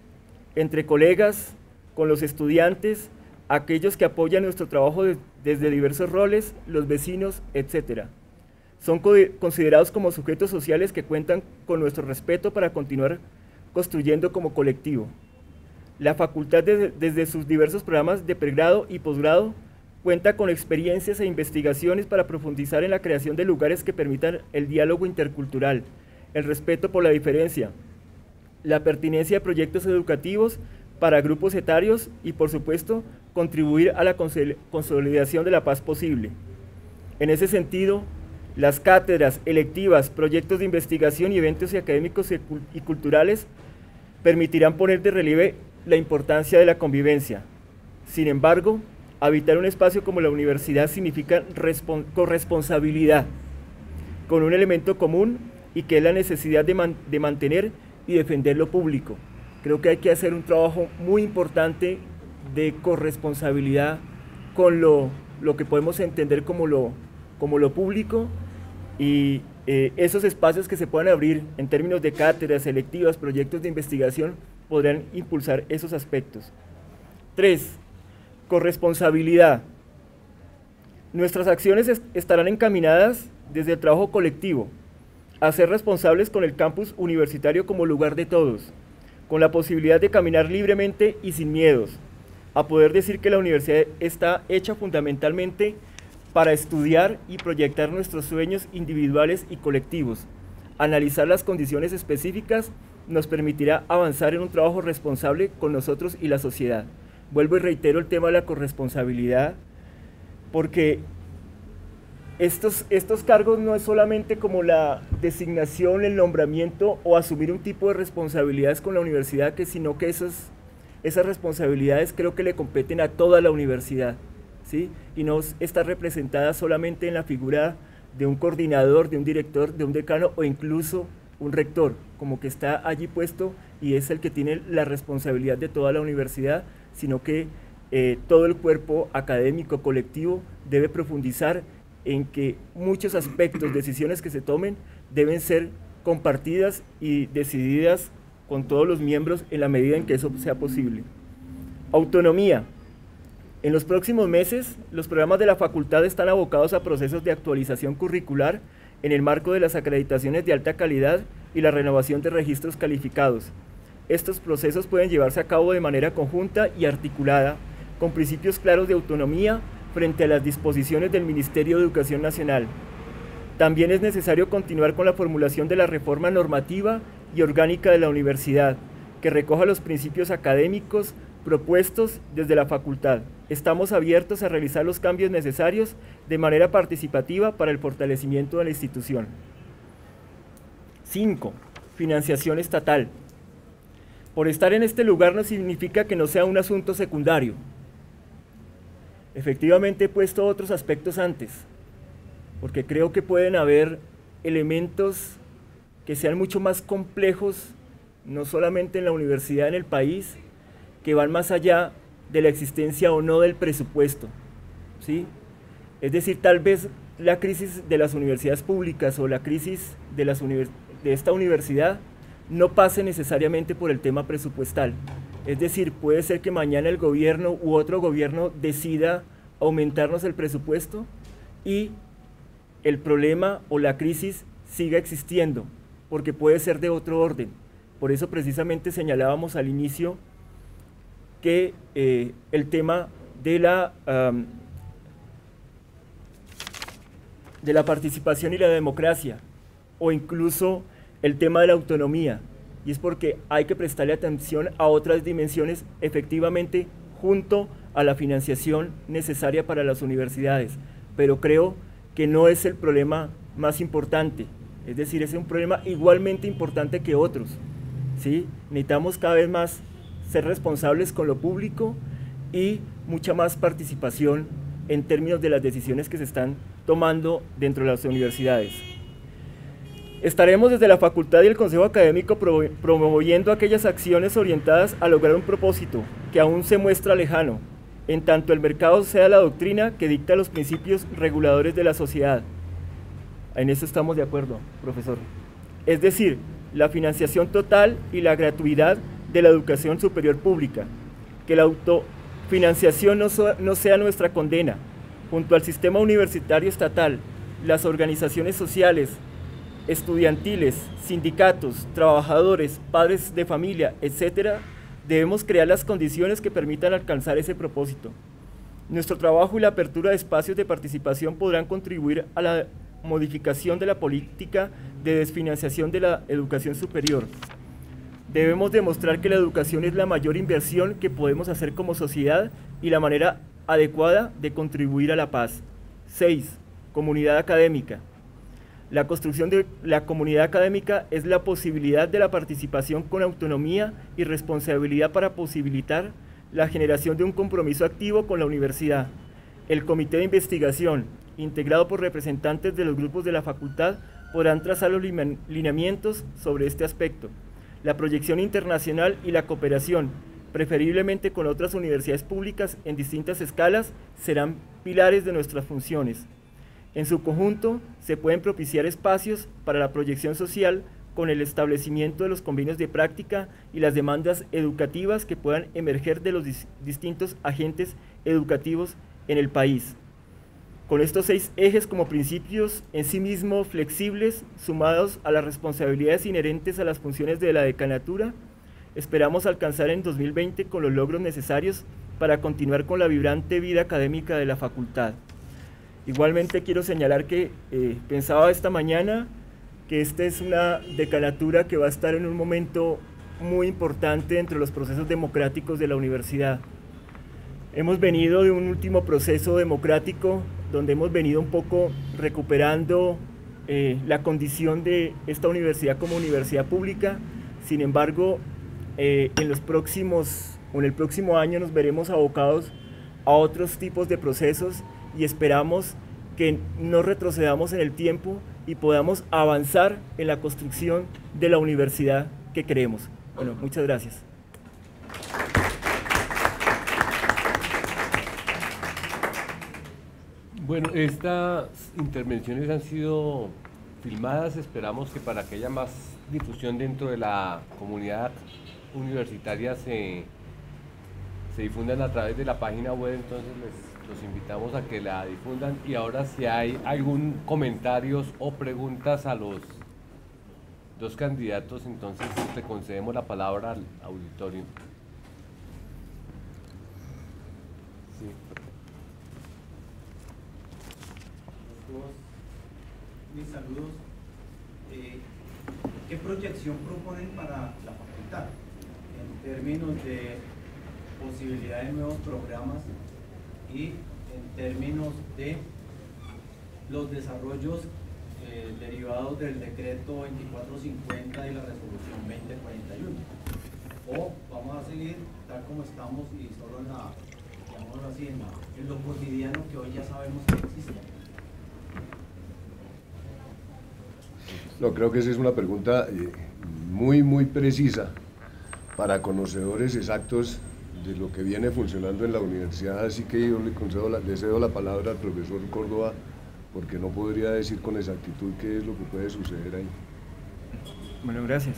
entre colegas, con los estudiantes, aquellos que apoyan nuestro trabajo desde diversos roles, los vecinos, etc. Son considerados como sujetos sociales que cuentan con nuestro respeto para continuar construyendo como colectivo. La facultad, desde sus diversos programas de pregrado y posgrado, cuenta con experiencias e investigaciones para profundizar en la creación de lugares que permitan el diálogo intercultural, el respeto por la diferencia, la pertinencia de proyectos educativos para grupos etarios y, por supuesto, contribuir a la consolidación de la paz posible. En ese sentido, las cátedras, electivas, proyectos de investigación y eventos académicos y culturales permitirán poner de relieve la importancia de la convivencia. Sin embargo, habitar un espacio como la universidad significa corresponsabilidad con un elemento común y que es la necesidad de mantener y defender lo público. Creo que hay que hacer un trabajo muy importante de corresponsabilidad con lo que podemos entender como lo público, y esos espacios que se puedan abrir en términos de cátedras, selectivas, proyectos de investigación, podrán impulsar esos aspectos. 3. Corresponsabilidad. Nuestras acciones estarán encaminadas desde el trabajo colectivo a ser responsables con el campus universitario como lugar de todos, con la posibilidad de caminar libremente y sin miedos, a poder decir que la universidad está hecha fundamentalmente para estudiar y proyectar nuestros sueños individuales y colectivos. Analizar las condiciones específicas nos permitirá avanzar en un trabajo responsable con nosotros y la sociedad. Vuelvo y reitero el tema de la corresponsabilidad, porque estos cargos no es solamente como la designación, el nombramiento o asumir un tipo de responsabilidades con la universidad, sino que esas responsabilidades creo que le competen a toda la universidad, ¿sí? Y no está representada solamente en la figura de un coordinador, de un director, de un decano o incluso un rector, como que está allí puesto y es el que tiene la responsabilidad de toda la universidad, sino que todo el cuerpo académico colectivo debe profundizar en que muchos aspectos, decisiones que se tomen, deben ser compartidas y decididas con todos los miembros en la medida en que eso sea posible. Autonomía. En los próximos meses, los programas de la facultad están abocados a procesos de actualización curricular en el marco de las acreditaciones de alta calidad y la renovación de registros calificados. Estos procesos pueden llevarse a cabo de manera conjunta y articulada, con principios claros de autonomía frente a las disposiciones del Ministerio de Educación Nacional. También es necesario continuar con la formulación de la reforma normativa y orgánica de la universidad, que recoja los principios académicos propuestos desde la facultad. Estamos abiertos a realizar los cambios necesarios de manera participativa para el fortalecimiento de la institución. 5. Financiación estatal. Por estar en este lugar no significa que no sea un asunto secundario. Efectivamente he puesto otros aspectos antes, porque creo que pueden haber elementos que sean mucho más complejos, no solamente en la universidad, en el país, que van más allá de la existencia o no del presupuesto, ¿sí? Es decir, tal vez la crisis de las universidades públicas o la crisis de esta universidad no pase necesariamente por el tema presupuestal. Es decir, puede ser que mañana el gobierno u otro gobierno decida aumentarnos el presupuesto y el problema o la crisis siga existiendo, porque puede ser de otro orden. Por eso precisamente señalábamos al inicio que el tema de la participación y la democracia, o incluso el tema de la autonomía, y es porque hay que prestarle atención a otras dimensiones efectivamente junto a la financiación necesaria para las universidades, pero creo que no es el problema más importante, es decir, es un problema igualmente importante que otros, ¿sí? Necesitamos cada vez más ser responsables con lo público y mucha más participación en términos de las decisiones que se están tomando dentro de las universidades. Estaremos desde la facultad y el consejo académico promoviendo aquellas acciones orientadas a lograr un propósito que aún se muestra lejano, en tanto el mercado sea la doctrina que dicta los principios reguladores de la sociedad. En eso estamos de acuerdo, profesor. Es decir, la financiación total y la gratuidad de la educación superior pública, que la autofinanciación no sea nuestra condena. Junto al sistema universitario estatal, las organizaciones sociales, estudiantiles, sindicatos, trabajadores, padres de familia, etc., debemos crear las condiciones que permitan alcanzar ese propósito. Nuestro trabajo y la apertura de espacios de participación podrán contribuir a la modificación de la política de desfinanciación de la educación superior. Debemos demostrar que la educación es la mayor inversión que podemos hacer como sociedad y la manera adecuada de contribuir a la paz. 6. Comunidad académica. La construcción de la comunidad académica es la posibilidad de la participación con autonomía y responsabilidad para posibilitar la generación de un compromiso activo con la universidad. El comité de investigación, integrado por representantes de los grupos de la facultad, podrán trazar los lineamientos sobre este aspecto. La proyección internacional y la cooperación, preferiblemente con otras universidades públicas en distintas escalas, serán pilares de nuestras funciones. En su conjunto, se pueden propiciar espacios para la proyección social con el establecimiento de los convenios de práctica y las demandas educativas que puedan emerger de los distintos agentes educativos en el país. Con estos 6 ejes como principios en sí mismos flexibles, sumados a las responsabilidades inherentes a las funciones de la decanatura, esperamos alcanzar en 2020 con los logros necesarios para continuar con la vibrante vida académica de la facultad. Igualmente quiero señalar que pensaba esta mañana que esta es una decanatura que va a estar en un momento muy importante entre los procesos democráticos de la universidad. Hemos venido de un último proceso democrático donde hemos venido un poco recuperando la condición de esta universidad como universidad pública. Sin embargo, en el próximo año nos veremos abocados a otros tipos de procesos y esperamos que no retrocedamos en el tiempo y podamos avanzar en la construcción de la universidad que queremos. Bueno, muchas gracias.
Bueno, estas intervenciones han sido filmadas, esperamos que para que haya más difusión dentro de la comunidad universitaria se difundan a través de la página web, entonces los invitamos a que la difundan. Y ahora, si hay algún comentarios o preguntas a los 2 candidatos, entonces le concedemos la palabra al auditorio. Sí.
Mis saludos. ¿Qué proyección proponen para la facultad en términos de posibilidad de nuevos programas y en términos de los desarrollos derivados del decreto 2450 y la resolución 2041? ¿O vamos a seguir tal como estamos y solo digámoslo así, en lo cotidiano que hoy ya sabemos que existe?
No, creo que esa es una pregunta muy precisa para conocedores exactos de lo que viene funcionando en la universidad, así que yo le cedo la palabra al profesor Córdoba, porque no podría decir con exactitud qué es lo que puede suceder ahí.
Bueno, gracias.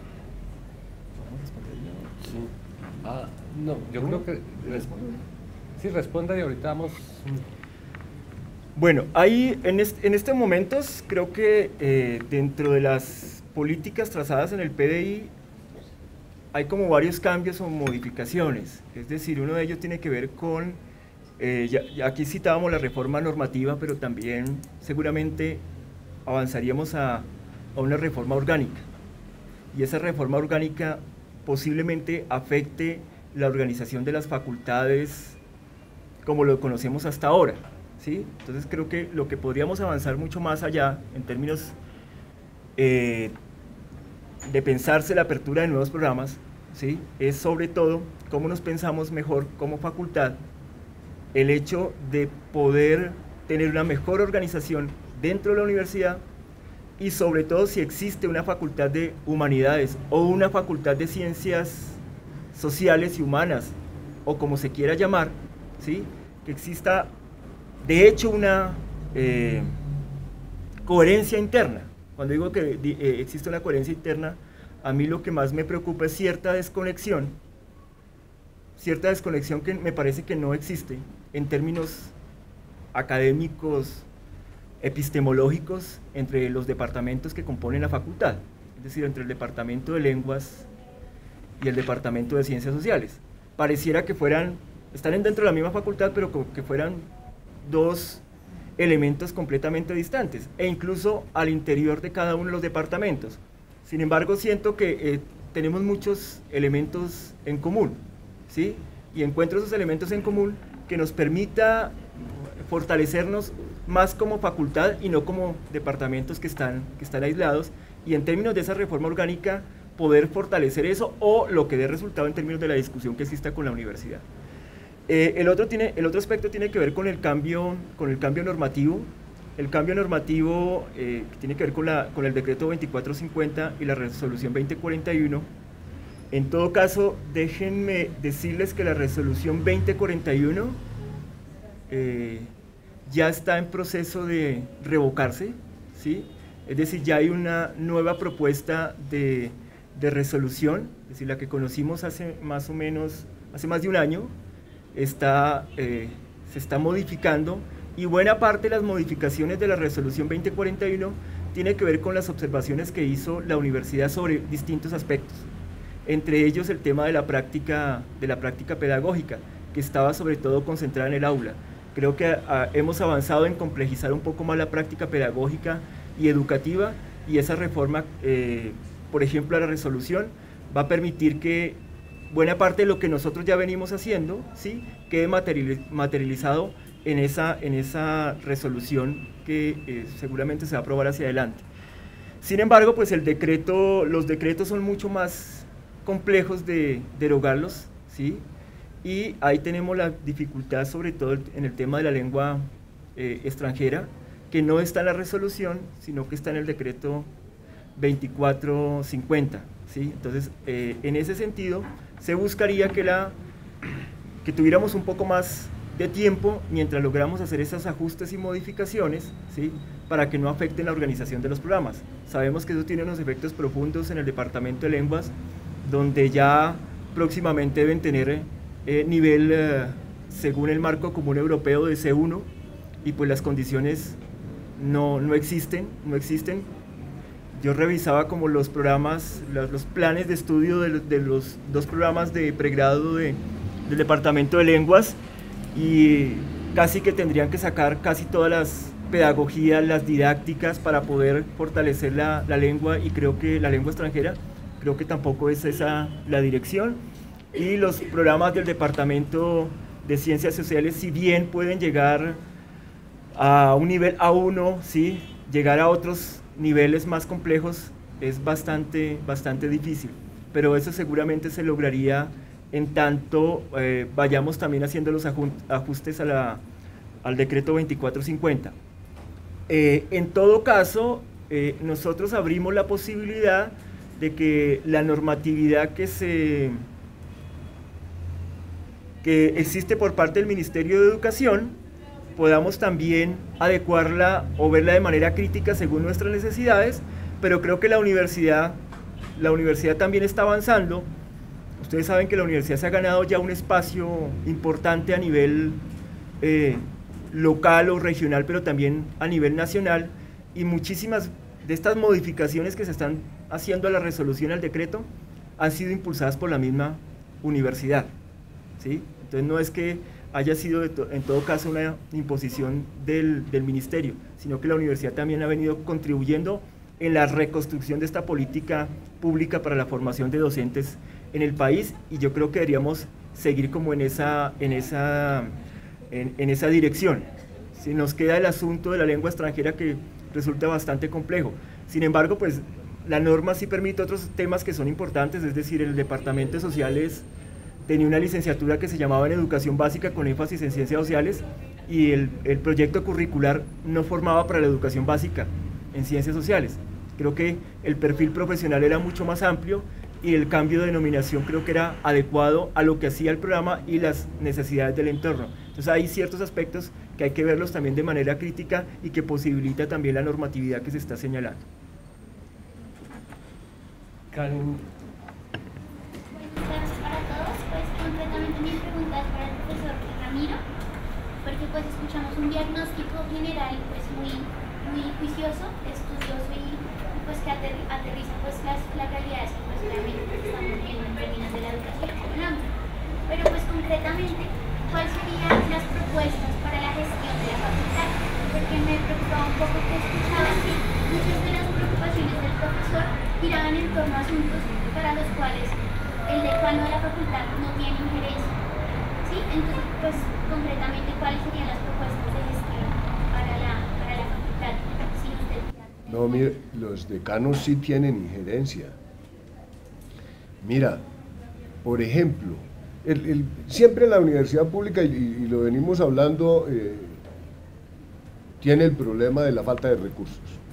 Sí. No, yo creo que responda y ahorita vamos.
Bueno, ahí en este momento creo que dentro de las políticas trazadas en el PDI hay como varios cambios o modificaciones. Es decir, uno de ellos tiene que ver con, aquí citábamos la reforma normativa, pero también seguramente avanzaríamos a una reforma orgánica. Y esa reforma orgánica posiblemente afecte la organización de las facultades como lo conocemos hasta ahora, ¿sí? Entonces creo que lo que podríamos avanzar mucho más allá en términos de pensarse la apertura de nuevos programas, ¿sí? Es sobre todo cómo nos pensamos mejor como facultad el hecho de poder tener una mejor organización dentro de la universidad y sobre todo si existe una facultad de humanidades o una facultad de ciencias sociales y humanas o como se quiera llamar, ¿sí? Que exista de hecho una coherencia interna. Cuando digo que existe una coherencia interna, a mí lo que más me preocupa es cierta desconexión que me parece que no existe en términos académicos, epistemológicos, entre los departamentos que componen la facultad, es decir, entre el departamento de lenguas y el departamento de ciencias sociales. Pareciera que están dentro de la misma facultad, pero como que fueran dos elementos completamente distantes, e incluso al interior de cada uno de los departamentos. Sin embargo, siento que tenemos muchos elementos en común, ¿sí? Y encuentro esos elementos en común que nos permita fortalecernos más como facultad y no como departamentos que están aislados, y en términos de esa reforma orgánica poder fortalecer eso o lo que dé resultado en términos de la discusión que exista con la universidad. El otro aspecto tiene que ver con el cambio normativo. El cambio normativo tiene que ver con el decreto 2450 y la resolución 2041. En todo caso, déjenme decirles que la resolución 2041 ya está en proceso de revocarse, ¿sí? Es decir, ya hay una nueva propuesta de resolución, es decir, la que conocimos hace más de un año, se está modificando, y buena parte de las modificaciones de la resolución 2041 tiene que ver con las observaciones que hizo la universidad sobre distintos aspectos, entre ellos el tema de la práctica pedagógica, que estaba sobre todo concentrada en el aula. Creo que hemos avanzado en complejizar un poco más la práctica pedagógica y educativa, y esa reforma, por ejemplo, a la resolución, va a permitir que buena parte de lo que nosotros ya venimos haciendo, ¿sí?, quede materializado en esa resolución que seguramente se va a aprobar hacia adelante. Sin embargo, pues los decretos son mucho más complejos de derogarlos, ¿sí?, y ahí tenemos la dificultad sobre todo en el tema de la lengua extranjera, que no está en la resolución, sino que está en el decreto 2450, ¿sí? Entonces, en ese sentido, se buscaría que tuviéramos un poco más de tiempo mientras logramos hacer esos ajustes y modificaciones, ¿sí?, para que no afecten la organización de los programas. Sabemos que eso tiene unos efectos profundos en el departamento de lenguas, donde ya próximamente deben tener nivel, según el marco común europeo, de C1, y pues las condiciones no existen. Yo revisaba como los programas, los planes de estudio de los dos programas de pregrado del departamento de lenguas, y casi que tendrían que sacar casi todas las pedagogías, las didácticas, para poder fortalecer la lengua, y creo que la lengua extranjera, creo que tampoco es esa la dirección. Y los programas del departamento de ciencias sociales, si bien pueden llegar a un nivel A1, ¿sí?, llegar a otros niveles más complejos es bastante difícil, pero eso seguramente se lograría en tanto vayamos también haciendo los ajustes al decreto 2450. En todo caso, nosotros abrimos la posibilidad de que la normatividad que existe por parte del Ministerio de Educación podamos también adecuarla o verla de manera crítica según nuestras necesidades, pero creo que la universidad también está avanzando. Ustedes saben que la universidad se ha ganado ya un espacio importante a nivel local o regional, pero también a nivel nacional, y muchísimas de estas modificaciones que se están haciendo a la resolución, al decreto, han sido impulsadas por la misma universidad, ¿sí? Entonces no es que haya sido en todo caso una imposición del ministerio, sino que la universidad también ha venido contribuyendo en la reconstrucción de esta política pública para la formación de docentes en el país, y yo creo que deberíamos seguir como en esa dirección. Si nos queda el asunto de la lengua extranjera, que resulta bastante complejo. Sin embargo, pues la norma sí permite otros temas que son importantes, es decir, el departamento de sociales tenía una licenciatura que se llamaba en educación básica con énfasis en ciencias sociales, y el proyecto curricular no formaba para la educación básica en ciencias sociales. Creo que el perfil profesional era mucho más amplio, y el cambio de denominación creo que era adecuado a lo que hacía el programa y las necesidades del entorno. Entonces hay ciertos aspectos que hay que verlos también de manera crítica, y que posibilita también la normatividad que se está señalando.
Karen.
Buenas tardes para todos. Pues concretamente mi pregunta es para el profesor Ramiro, porque pues escuchamos un diagnóstico general pues muy juicioso, estudioso y pues que aterriza pues las realidades que pues claramente estamos viendo en términos de la educación económica. Pero pues concretamente, ¿cuáles serían las propuestas para la gestión de la facultad? Porque me preocupaba un poco que escuchaba que muchas de las preocupaciones del profesor giraban en torno a asuntos para los cuales el decano de la facultad no tiene injerencia. ¿Sí? Entonces, pues concretamente, ¿cuáles serían las propuestas de gestión para la facultad? Si usted...
No, mire, los decanos sí tienen injerencia. Mira, por ejemplo, siempre la universidad pública, y lo venimos hablando, tiene el problema de la falta de recursos.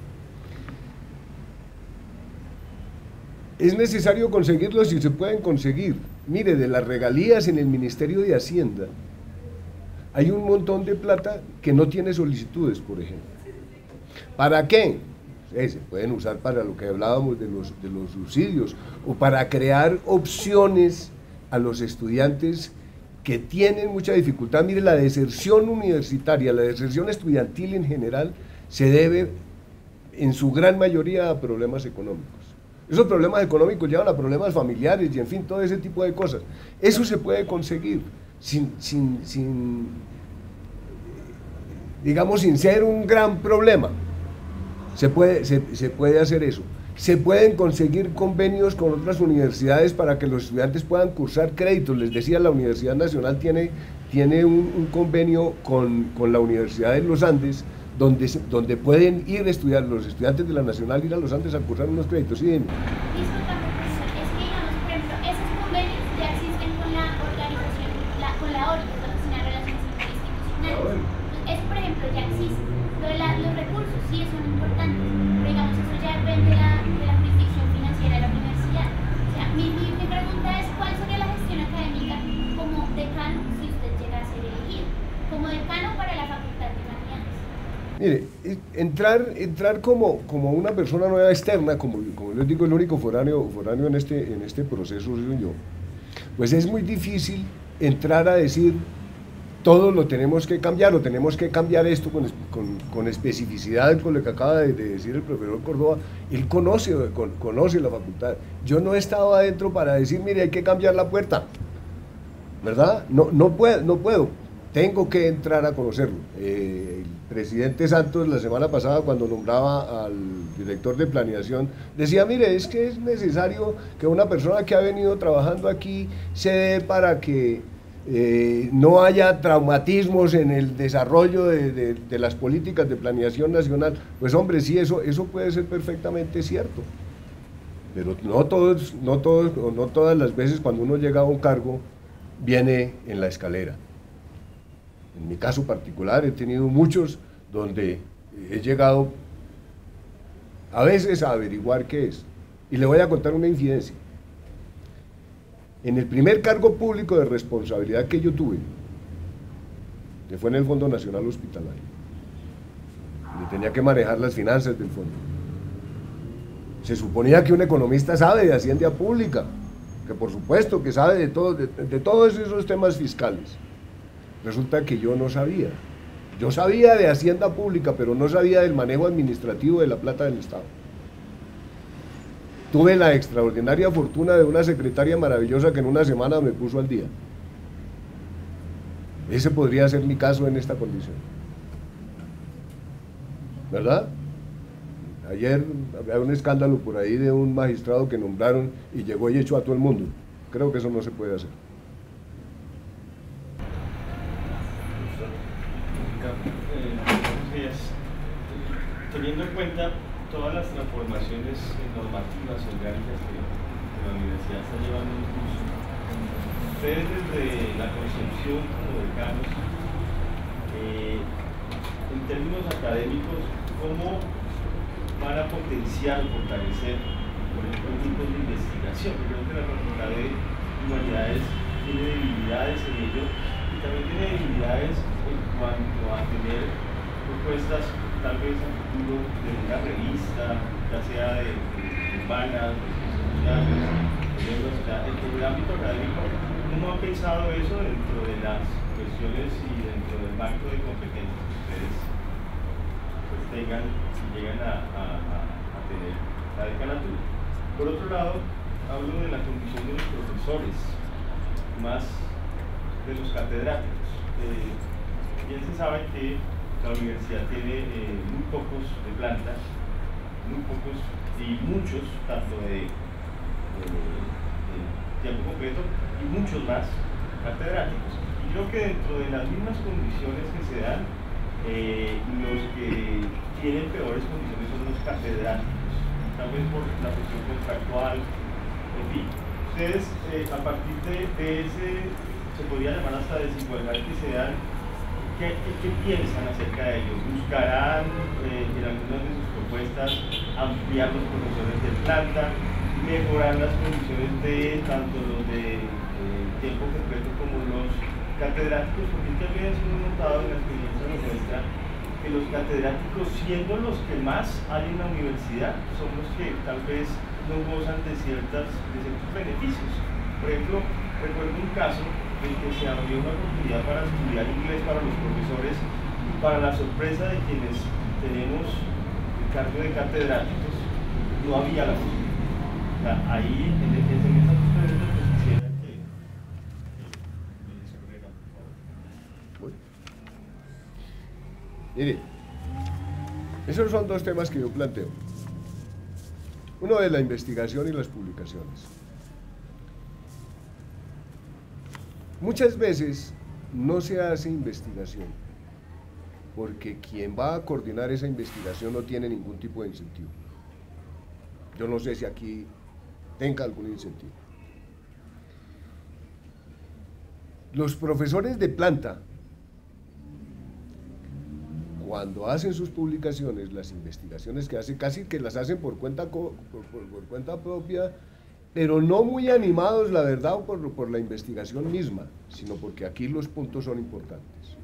Es necesario conseguirlos y se pueden conseguir. Mire, de las regalías en el Ministerio de Hacienda, hay un montón de plata que no tiene solicitudes, por ejemplo. ¿Para qué? Se pueden usar para lo que hablábamos de los subsidios, o para crear opciones a los estudiantes que tienen mucha dificultad. Mire, la deserción universitaria, la deserción estudiantil en general, se debe en su gran mayoría a problemas económicos. Esos problemas económicos llevan a problemas familiares y en fin, todo ese tipo de cosas. Eso se puede conseguir digamos, sin ser un gran problema. Se puede hacer eso. Se pueden conseguir convenios con otras universidades para que los estudiantes puedan cursar créditos. Les decía, la Universidad Nacional tiene un convenio con la Universidad de los Andes, donde pueden ir a estudiar, los estudiantes de la Nacional, ir a los Andes a cursar unos créditos. Sí,
Disculpame, profesor, es que digamos, por ejemplo, esos convenios ya existen con la organización, con la ORI, la Oficina de Relaciones Interinstitucionales. Eso, por ejemplo, ya existe. Los recursos sí son importantes, pero digamos, eso ya depende de la jurisdicción financiera de la universidad. O sea, mi pregunta es, ¿cuál sería la gestión académica como decano si usted llega a ser elegido? Como decano para la Facultad de Humanidades.
Mire, entrar como una persona nueva externa, como les digo, el único foráneo en este proceso soy yo, pues es muy difícil entrar a decir todo lo tenemos que cambiar, o tenemos que cambiar esto con especificidad, con lo que acaba de decir el profesor Córdoba. Él conoce la facultad. Yo no he estado adentro para decir, mire, hay que cambiar la puerta, ¿verdad? No puedo. Tengo que entrar a conocerlo. El presidente Santos la semana pasada, cuando nombraba al director de planeación, decía, mire, es que es necesario que una persona que ha venido trabajando aquí se dé para que no haya traumatismos en el desarrollo de las políticas de planeación nacional. Pues hombre, sí, eso puede ser perfectamente cierto. Pero no todas las veces cuando uno llega a un cargo viene en la escalera. En mi caso particular he tenido muchos donde he llegado a veces a averiguar qué es. Y le voy a contar una infidencia. En el primer cargo público de responsabilidad que yo tuve, que fue en el Fondo Nacional Hospitalario, donde tenía que manejar las finanzas del fondo, se suponía que un economista sabe de hacienda pública, que por supuesto que sabe de todos esos temas fiscales. Resulta que yo no sabía. Yo sabía de hacienda pública, pero no sabía del manejo administrativo de la plata del Estado. Tuve la extraordinaria fortuna de una secretaria maravillosa que en una semana me puso al día. Ese podría ser mi caso en esta condición. ¿Verdad? Ayer había un escándalo por ahí de un magistrado que nombraron y llegó y echó a todo el mundo. Creo que eso no se puede hacer.
Teniendo en cuenta todas las transformaciones normativas orgánicas que la universidad está llevando en curso, ustedes desde la concepción como decanos, en términos académicos, ¿cómo van a potenciar o fortalecer, por ejemplo, grupos de investigación? Creo que la Facultad de Humanidades tiene debilidades en ello y también tiene debilidades en cuanto a tener propuestas tal vez a futuro de una revista, ya sea de humanas, de sociales, o sea, dentro del ámbito académico, ¿cómo ha pensado eso dentro de las cuestiones y dentro del marco de competencias que ustedes pues, tengan y llegan a tener la decanatura? Por otro lado, hablo de la condición de los profesores, más de los catedráticos. Bien se sabe que la universidad tiene muy pocos de planta, muy pocos y muchos, tanto de tiempo completo y muchos más catedráticos. Y creo que dentro de las mismas condiciones que se dan, los que tienen peores condiciones son los catedráticos, tal vez por la cuestión contractual, en fin. Ustedes, a partir de ese, se podría llamar hasta desigualdad que se dan, ¿qué piensan acerca de ello? ¿Buscarán en algunas de sus propuestas ampliar los profesores de planta, mejorar las condiciones de tanto los de tiempo completo como los catedráticos? Porque también hemos notado en la experiencia nuestra que los catedráticos, siendo los que más hay en la universidad, son los que tal vez no gozan de ciertos beneficios. Por ejemplo, recuerdo un caso en que se abrió una oportunidad para estudiar inglés para los profesores y para la sorpresa de quienes tenemos el cargo de catedráticos, no había la posibilidad. O sea, ahí, en esas ustedes pues quisiera que me desarrollara, por favor.
Mire, esos son dos temas que yo planteo. Uno es la investigación y las publicaciones. Muchas veces no se hace investigación porque quien va a coordinar esa investigación no tiene ningún tipo de incentivo. Yo no sé si aquí tenga algún incentivo. Los profesores de planta, cuando hacen sus publicaciones, las investigaciones que hacen, casi que las hacen por cuenta propia, pero no muy animados, la verdad, por la investigación misma, sino porque aquí los puntos son importantes.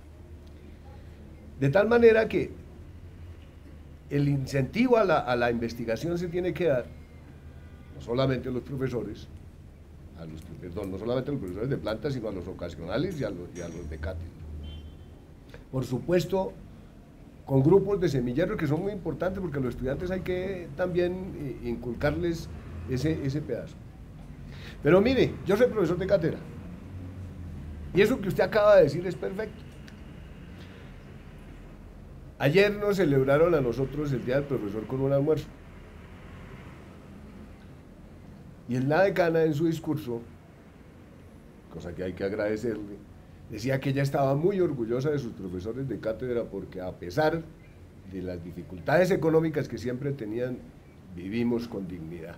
De tal manera que el incentivo a la investigación se tiene que dar, no solamente a los profesores, no solamente a los profesores de planta, sino a los ocasionales y a los de cátedra. Por supuesto, con grupos de semilleros que son muy importantes, porque a los estudiantes hay que también inculcarles ese pedazo. Pero mire, yo soy profesor de cátedra y eso que usted acaba de decir es perfecto. Ayer nos celebraron a nosotros el Día del Profesor con un almuerzo y la decana en su discurso, cosa que hay que agradecerle, decía que ella estaba muy orgullosa de sus profesores de cátedra porque a pesar de las dificultades económicas que siempre tenían, vivimos con dignidad.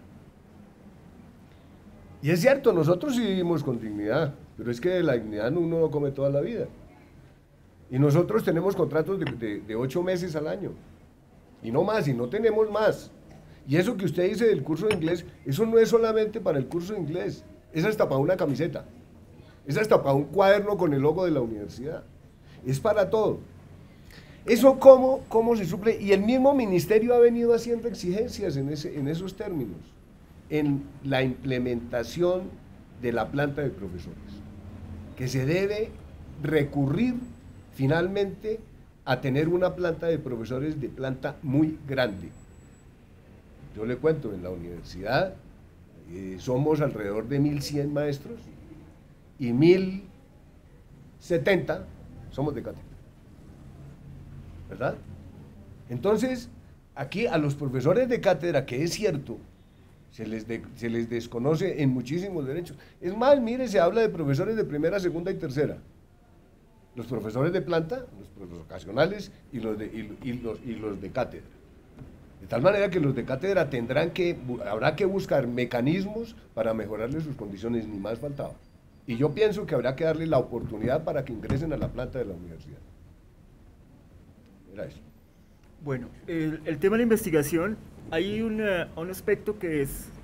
Y es cierto, nosotros sí vivimos con dignidad, pero es que de la dignidad uno no come toda la vida. Y nosotros tenemos contratos de 8 meses al año, y no más, y no tenemos más. Y eso que usted dice del curso de inglés, eso no es solamente para el curso de inglés, es hasta para una camiseta, es hasta para un cuaderno con el logo de la universidad, es para todo. Eso cómo se suple, y el mismo ministerio ha venido haciendo exigencias en esos términos, en la implementación de la planta de profesores, que se debe recurrir finalmente a tener una planta de profesores de planta muy grande. Yo le cuento, en la universidad somos alrededor de 1.100 maestros y 1.070 somos de cátedra, ¿verdad? Entonces, aquí a los profesores de cátedra, que es cierto, se les desconoce en muchísimos derechos. Es más, mire, se habla de profesores de primera, segunda y tercera. Los profesores de planta, los ocasionales y los de cátedra. De tal manera que los de cátedra habrá que buscar mecanismos para mejorarles sus condiciones, ni más faltaba. Y yo pienso que habrá que darle la oportunidad para que ingresen a la planta de la universidad. Era eso.
Bueno, el tema de la investigación, hay un aspecto que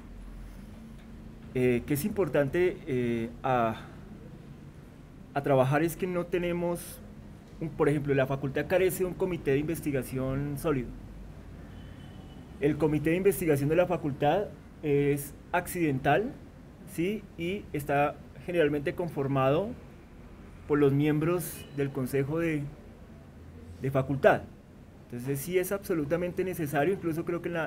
es importante a trabajar, es que no tenemos, por ejemplo, la facultad carece de un comité de investigación sólido. El comité de investigación de la facultad es accidental, ¿sí? Y está generalmente conformado por los miembros del consejo de facultad. Entonces sí es absolutamente necesario, incluso creo que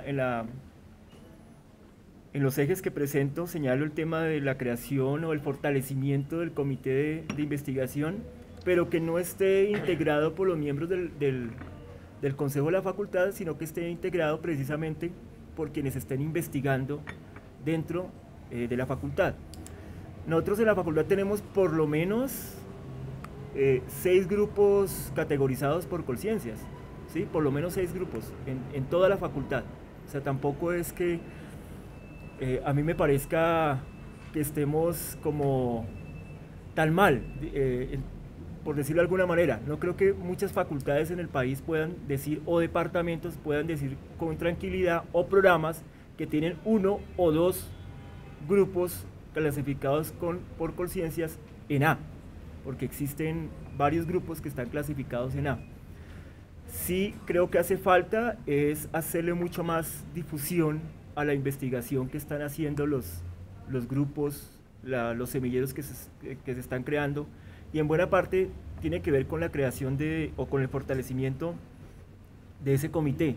en los ejes que presento señalo el tema de la creación o el fortalecimiento del comité de investigación, pero que no esté integrado por los miembros del consejo de la facultad, sino que esté integrado precisamente por quienes estén investigando dentro de la facultad. Nosotros en la facultad tenemos por lo menos 6 grupos categorizados por Colciencias, ¿sí? Por lo menos 6 grupos en toda la facultad. O sea, tampoco es que a mí me parezca que estemos como tan mal, por decirlo de alguna manera. No creo que muchas facultades en el país puedan decir, o departamentos puedan decir con tranquilidad, o programas que tienen 1 o 2 grupos clasificados por Colciencias en A, porque existen varios grupos que están clasificados en A. Sí creo que hace falta es hacerle mucho más difusión a la investigación que están haciendo los grupos, los semilleros que se están creando, y en buena parte tiene que ver con la creación o con el fortalecimiento de ese comité.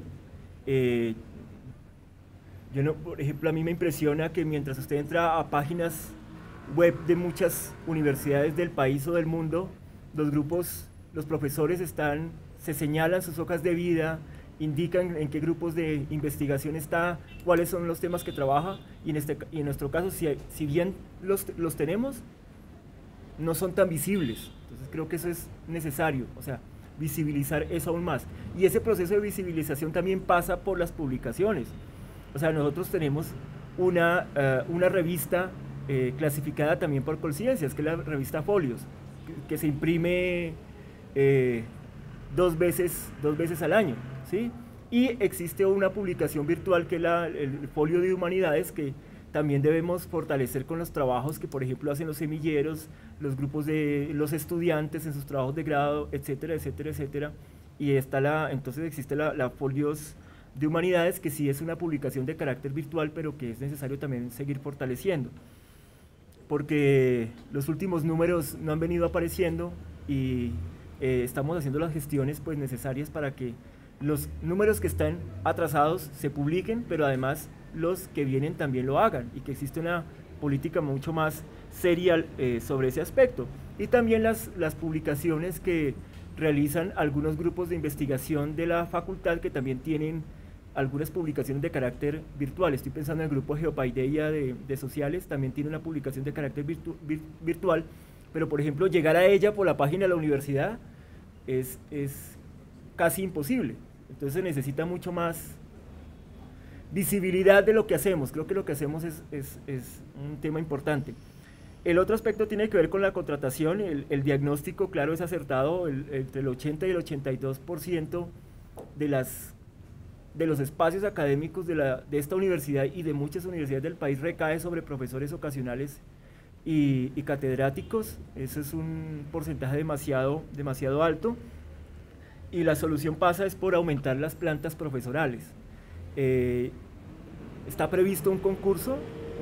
Por ejemplo, a mí me impresiona que mientras usted entra a páginas web de muchas universidades del país o del mundo, los profesores se señalan sus hojas de vida, indican en qué grupos de investigación está, cuáles son los temas que trabaja, y en nuestro caso, si bien los tenemos, no son tan visibles. Entonces creo que eso es necesario, o sea, visibilizar eso aún más. Y ese proceso de visibilización también pasa por las publicaciones. O sea, nosotros tenemos una revista clasificada también por Colciencias, que es la revista Folios, que se imprime 2 veces al año, ¿sí? Y existe una publicación virtual que es el Folio de Humanidades, que también debemos fortalecer con los trabajos que, por ejemplo, hacen los semilleros, los grupos de los estudiantes en sus trabajos de grado, etcétera, etcétera, etcétera. Y entonces existe la Folios de Humanidades, que sí es una publicación de carácter virtual, pero que es necesario también seguir fortaleciendo, porque los últimos números no han venido apareciendo y estamos haciendo las gestiones pues necesarias para que los números que están atrasados se publiquen, pero además los que vienen también lo hagan, y que existe una política mucho más seria sobre ese aspecto. Y también las publicaciones que realizan algunos grupos de investigación de la facultad, que también tienen algunas publicaciones de carácter virtual. Estoy pensando en el grupo Geopaideia de sociales, también tiene una publicación de carácter virtual, pero por ejemplo llegar a ella por la página de la universidad es casi imposible. Entonces se necesita mucho más visibilidad de lo que hacemos. Creo que lo que hacemos es un tema importante. El otro aspecto tiene que ver con la contratación. El diagnóstico, claro, es acertado. Entre el 80 y el 82% de los espacios académicos de esta universidad y de muchas universidades del país recae sobre profesores ocasionales y catedráticos. Eso es un porcentaje demasiado alto, y la solución pasa es por aumentar las plantas profesorales. Está previsto un concurso.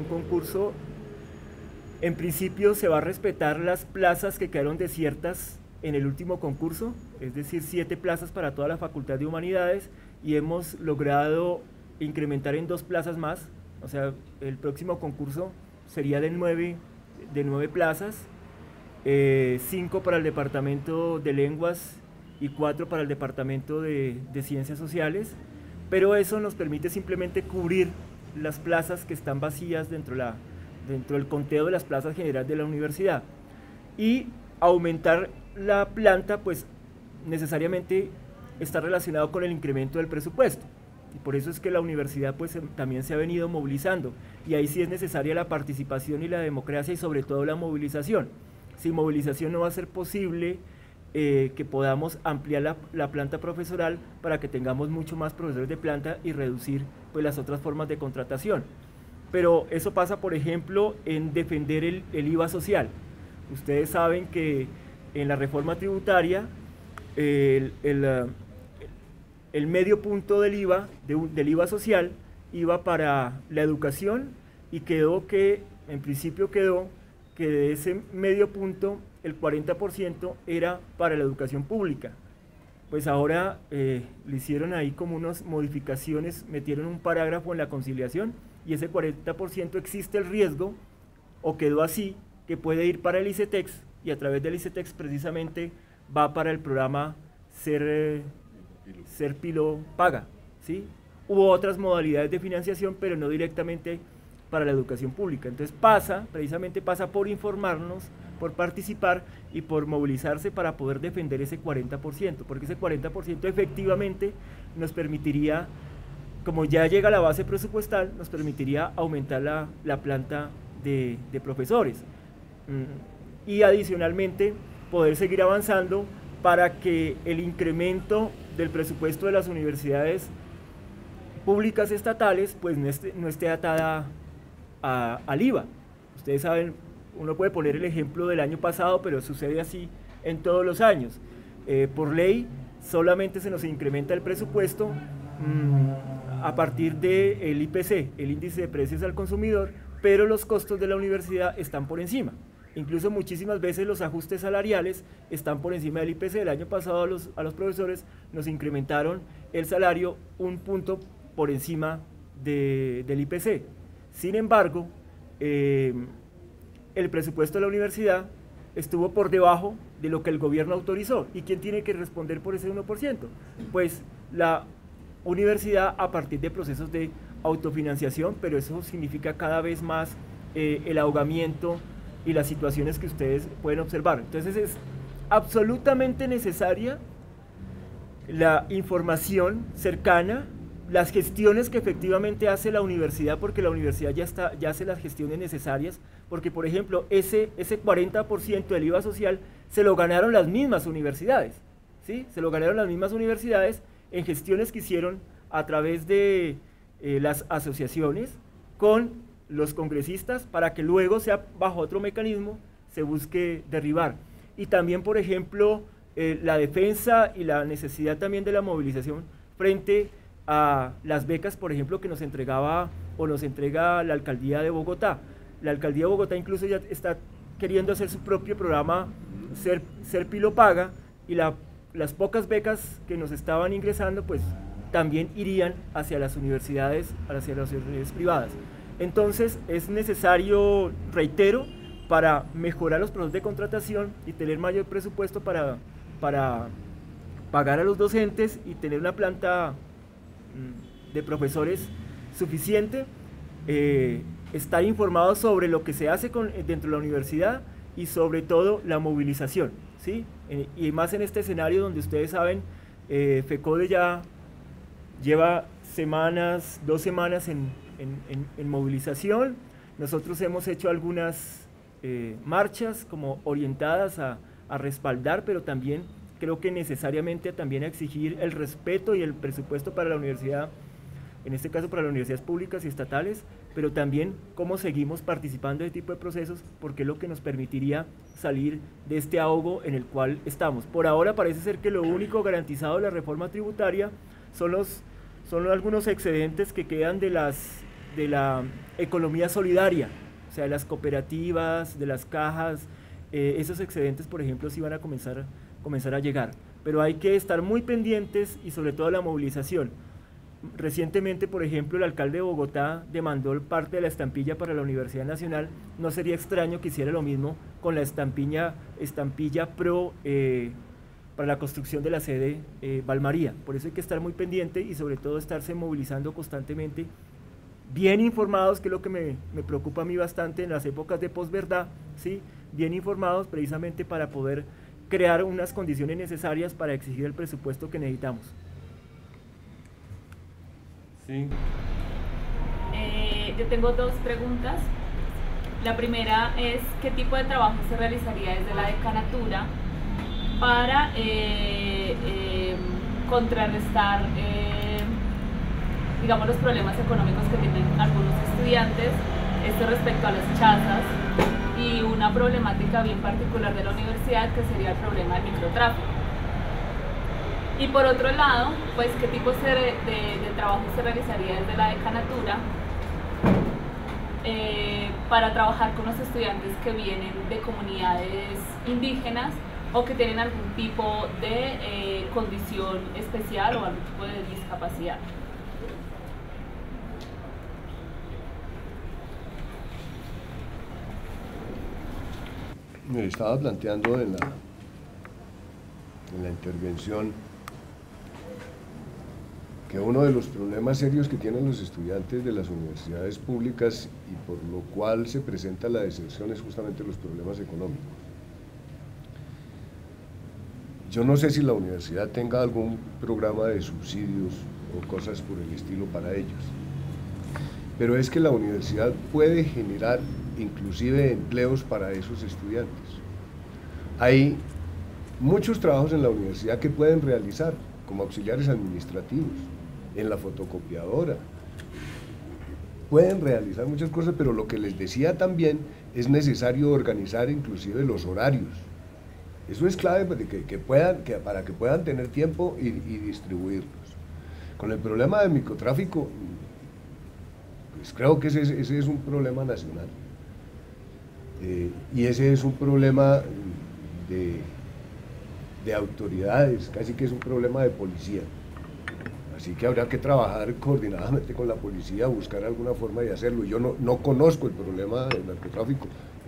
En principio se va a respetar las plazas que quedaron desiertas en el último concurso, es decir, 7 plazas para toda la Facultad de Humanidades, y hemos logrado incrementar en 2 plazas más. O sea, el próximo concurso sería de 9 plazas, 5 para el departamento de lenguas y 4 para el departamento de ciencias sociales, pero eso nos permite simplemente cubrir las plazas que están vacías dentro del conteo de las plazas generales de la universidad, y aumentar la planta pues necesariamente está relacionado con el incremento del presupuesto, y por eso es que la universidad pues también se ha venido movilizando, y ahí sí es necesaria la participación y la democracia, y sobre todo la movilización. Sin movilización no va a ser posible que podamos ampliar la planta profesoral para que tengamos mucho más profesores de planta y reducir pues las otras formas de contratación. Pero eso pasa, por ejemplo, en defender el IVA social. Ustedes saben que en la reforma tributaria el medio punto del IVA social iba para la educación y en principio quedó que de ese medio punto el 40% era para la educación pública. Pues ahora le hicieron ahí como unas modificaciones, metieron un parágrafo en la conciliación y ese 40% existe el riesgo, o quedó así, que puede ir para el ICETEX y a través del ICETEX precisamente va para el programa Ser Pilo Paga, ¿sí? Hubo otras modalidades de financiación, pero no directamente para la educación pública. Entonces precisamente pasa por informarnos, por participar y por movilizarse para poder defender ese 40%, porque ese 40% efectivamente nos permitiría, como ya llega la base presupuestal, nos permitiría aumentar la planta de profesores y adicionalmente poder seguir avanzando para que el incremento del presupuesto de las universidades públicas estatales pues no esté atada al IVA. Ustedes saben, uno puede poner el ejemplo del año pasado, pero sucede así en todos los años. Por ley solamente se nos incrementa el presupuesto a partir del IPC, el índice de precios al consumidor, pero los costos de la universidad están por encima. Incluso muchísimas veces los ajustes salariales están por encima del IPC. El año pasado a los profesores nos incrementaron el salario un punto por encima del IPC. Sin embargo, el presupuesto de la universidad estuvo por debajo de lo que el gobierno autorizó. ¿Y quién tiene que responder por ese 1%? Pues la universidad a partir de procesos de autofinanciación, pero eso significa cada vez más el ahogamiento y las situaciones que ustedes pueden observar. Entonces es absolutamente necesaria la información cercana, las gestiones que efectivamente hace la universidad, porque la universidad ya hace las gestiones necesarias, porque por ejemplo ese 40% del IVA social se lo ganaron las mismas universidades, ¿sí? Se lo ganaron las mismas universidades en gestiones que hicieron a través de las asociaciones con los congresistas para que luego sea bajo otro mecanismo se busque derribar. Y también por ejemplo la defensa y la necesidad también de la movilización frente a las becas, por ejemplo, que nos entregaba o nos entrega la Alcaldía de Bogotá. La Alcaldía de Bogotá incluso ya está queriendo hacer su propio programa Ser Pilo Paga, y las pocas becas que nos estaban ingresando pues también irían hacia las universidades privadas. Entonces es necesario, reitero, para mejorar los procesos de contratación y tener mayor presupuesto para pagar a los docentes y tener una planta de profesores suficiente, estar informados sobre lo que se hace dentro de la universidad y sobre todo la movilización, ¿sí? Y más en este escenario donde ustedes saben, FECODE ya lleva 2 semanas en movilización. Nosotros hemos hecho algunas marchas como orientadas a respaldar, pero también creo que necesariamente también a exigir el respeto y el presupuesto para la universidad, en este caso para las universidades públicas y estatales, pero también cómo seguimos participando de este tipo de procesos, porque es lo que nos permitiría salir de este ahogo en el cual estamos. Por ahora parece ser que lo único garantizado de la reforma tributaria son algunos excedentes que quedan de la economía solidaria, o sea, de las cooperativas, de las cajas. Esos excedentes, por ejemplo, sí van a comenzar a llegar, pero hay que estar muy pendientes y sobre todo la movilización. Recientemente, por ejemplo, el alcalde de Bogotá demandó parte de la estampilla para la Universidad Nacional. No sería extraño que hiciera lo mismo con la estampilla pro para la construcción de la sede Valmaría. Por eso hay que estar muy pendiente y sobre todo estarse movilizando constantemente, bien informados, que es lo que me preocupa a mí bastante en las épocas de posverdad, ¿sí? Bien informados precisamente para poder crear unas condiciones necesarias para exigir el presupuesto que necesitamos.
Sí.
Yo tengo 2 preguntas. La primera es ¿qué tipo de trabajo se realizaría desde la decanatura para contrarrestar digamos los problemas económicos que tienen algunos estudiantes, esto respecto a las chazas y una problemática bien particular de la universidad que sería el problema del microtráfico? Y por otro lado, pues qué tipos de trabajo se realizaría desde la decanatura para trabajar con los estudiantes que vienen de comunidades indígenas o que tienen algún tipo de condición especial o algún tipo de discapacidad.
Me estaba planteando en la intervención que uno de los problemas serios que tienen los estudiantes de las universidades públicas y por lo cual se presenta la deserción es justamente los problemas económicos. Yo no sé si la universidad tenga algún programa de subsidios o cosas por el estilo para ellos, pero es que la universidad puede generar inclusive empleos para esos estudiantes. Hay muchos trabajos en la universidad que pueden realizar como auxiliares administrativos, en la fotocopiadora. Pueden realizar muchas cosas, pero lo que les decía también es necesario organizar inclusive los horarios. Eso es clave para que puedan tener tiempo y distribuirlos. Con el problema del microtráfico, pues creo que ese es un problema nacional. Y ese es un problema de autoridades, casi que es un problema de policía. Así que habrá que trabajar coordinadamente con la policía, buscar alguna forma de hacerlo. Yo no conozco el problema del narcotráfico.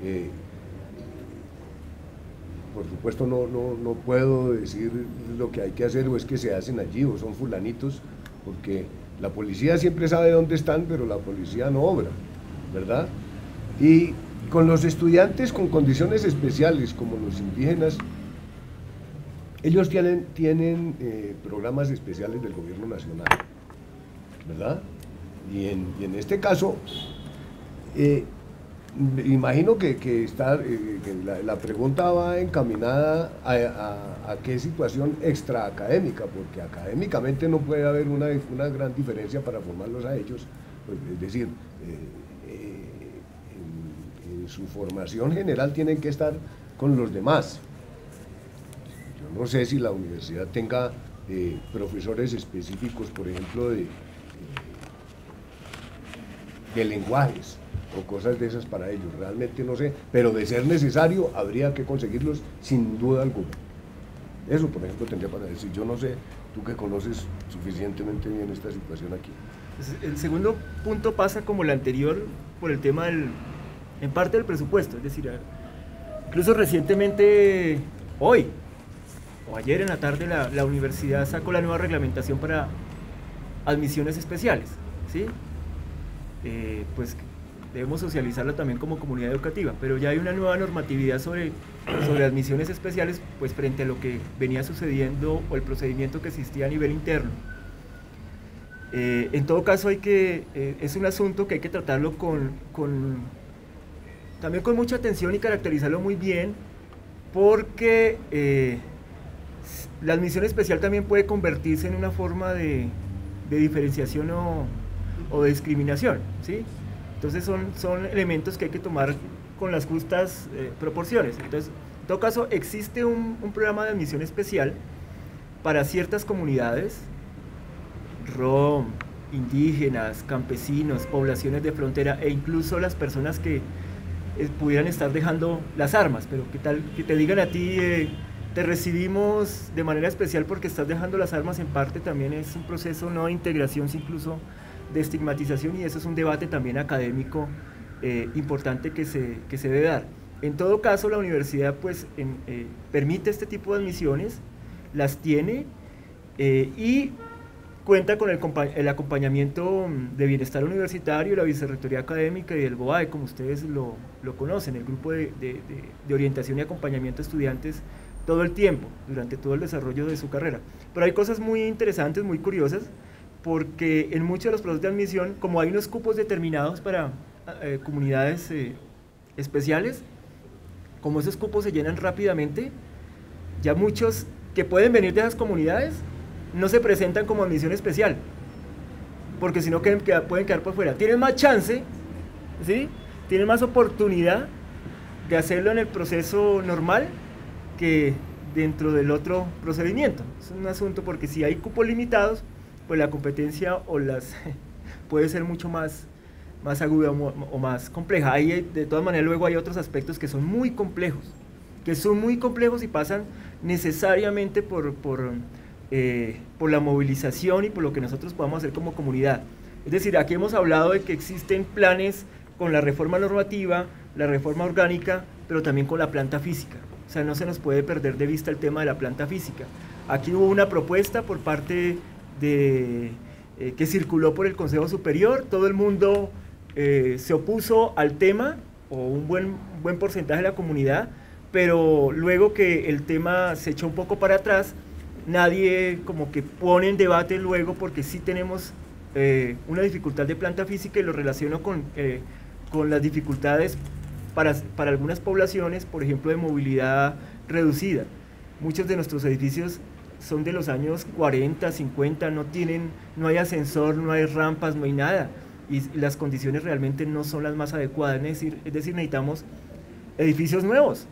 Por supuesto no puedo decir lo que hay que hacer o es que se hacen allí o son fulanitos, porque la policía siempre sabe dónde están, pero la policía no obra, ¿verdad? Y con los estudiantes con condiciones especiales, como los indígenas, ellos tienen programas especiales del gobierno nacional, ¿verdad? Y en este caso, imagino que la pregunta va encaminada a qué situación extraacadémica, porque académicamente no puede haber una gran diferencia para formarlos a ellos, pues, es decir, en su formación general tienen que estar con los demás. Yo no sé si la universidad tenga profesores específicos, por ejemplo, de lenguajes o cosas de esas para ellos, realmente no sé, pero de ser necesario habría que conseguirlos sin duda alguna. Eso, por ejemplo, tendría para decir. Yo no sé, tú que conoces suficientemente bien esta situación aquí.
El segundo punto pasa como el anterior por el tema en parte del presupuesto, es decir, incluso recientemente, hoy o ayer en la tarde, la universidad sacó la nueva reglamentación para admisiones especiales, ¿sí? Pues debemos socializarla también como comunidad educativa, pero ya hay una nueva normatividad sobre admisiones especiales, pues frente a lo que venía sucediendo o el procedimiento que existía a nivel interno. En todo caso es un asunto que hay que tratarlo también con mucha atención y caracterizarlo muy bien, porque la admisión especial también puede convertirse en una forma de diferenciación o de discriminación, ¿sí? Entonces son elementos que hay que tomar con las justas proporciones. Entonces, en todo caso, existe un programa de admisión especial para ciertas comunidades, rom, indígenas, campesinos, poblaciones de frontera e incluso las personas que pudieran estar dejando las armas, pero ¿qué tal que te digan a ti, te recibimos de manera especial porque estás dejando las armas? En parte también es un proceso no de integración, sino incluso de estigmatización, y eso es un debate también académico importante que se debe dar. En todo caso, la universidad pues permite este tipo de admisiones, las tiene y cuenta con el acompañamiento de bienestar universitario, la vicerrectoría académica y el BOAE, como ustedes lo conocen, el grupo de orientación y acompañamiento a estudiantes todo el tiempo, durante todo el desarrollo de su carrera. Pero hay cosas muy interesantes, muy curiosas, porque en muchos de los procesos de admisión, como hay unos cupos determinados para comunidades especiales, como esos cupos se llenan rápidamente, ya muchos que pueden venir de esas comunidades no se presentan como admisión especial, porque si no pueden quedar por fuera. Tienen más chance, ¿sí? Tienen más oportunidad de hacerlo en el proceso normal que dentro del otro procedimiento. Es un asunto porque si hay cupos limitados, pues la competencia puede ser mucho más aguda o más compleja. De todas maneras, luego hay otros aspectos que son muy complejos y pasan necesariamente por la movilización y por lo que nosotros podamos hacer como comunidad. Es decir, aquí hemos hablado de que existen planes con la reforma normativa, la reforma orgánica, pero también con la planta física. O sea, no se nos puede perder de vista el tema de la planta física. Aquí hubo una propuesta por parte que circuló por el Consejo Superior, todo el mundo se opuso al tema, o un buen porcentaje de la comunidad, pero luego que el tema se echó un poco para atrás, nadie como que pone en debate luego, porque sí tenemos una dificultad de planta física, y lo relaciono con las dificultades para algunas poblaciones, por ejemplo, de movilidad reducida. Muchos de nuestros edificios son de los años 40, 50, no hay ascensor, no hay rampas, no hay nada, y las condiciones realmente no son las más adecuadas. Es decir, necesitamos edificios nuevos,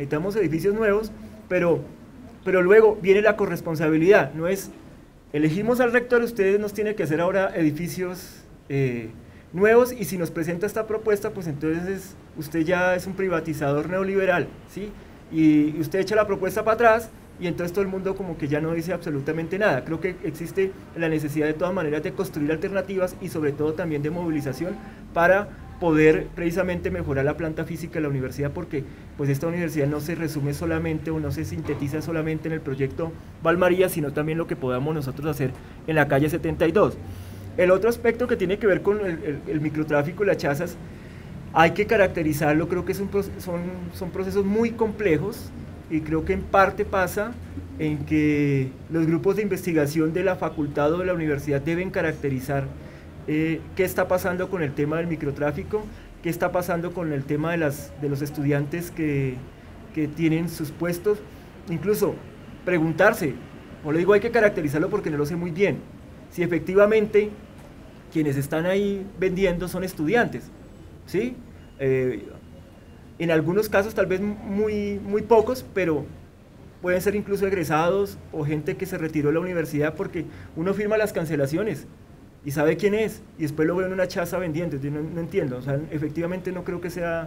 pero luego viene la corresponsabilidad. No es, elegimos al rector, ustedes nos tienen que hacer ahora edificios nuevos, y si nos presenta esta propuesta, pues entonces usted ya es un privatizador neoliberal, ¿sí? Y usted echa la propuesta para atrás, y entonces todo el mundo como que ya no dice absolutamente nada. Creo que existe la necesidad de todas maneras de construir alternativas, y sobre todo también de movilización, para poder precisamente mejorar la planta física de la universidad, porque pues esta universidad no se resume solamente o no se sintetiza solamente en el proyecto Valmaría, sino también lo que podamos nosotros hacer en la calle 72. El otro aspecto que tiene que ver con el microtráfico y las chazas, hay que caracterizarlo. Creo que son procesos muy complejos, y creo que en parte pasa en que los grupos de investigación de la facultad o de la universidad deben caracterizar qué está pasando con el tema del microtráfico, qué está pasando con el tema de los estudiantes que tienen sus puestos, incluso preguntarse, o le digo hay que caracterizarlo porque no lo sé muy bien, si efectivamente quienes están ahí vendiendo son estudiantes, ¿sí? En algunos casos tal vez muy pocos, pero pueden ser incluso egresados o gente que se retiró de la universidad, porque uno firma las cancelaciones y sabe quién es, y después lo veo en una chaza vendiendo. Yo no entiendo, o sea, efectivamente no creo que sea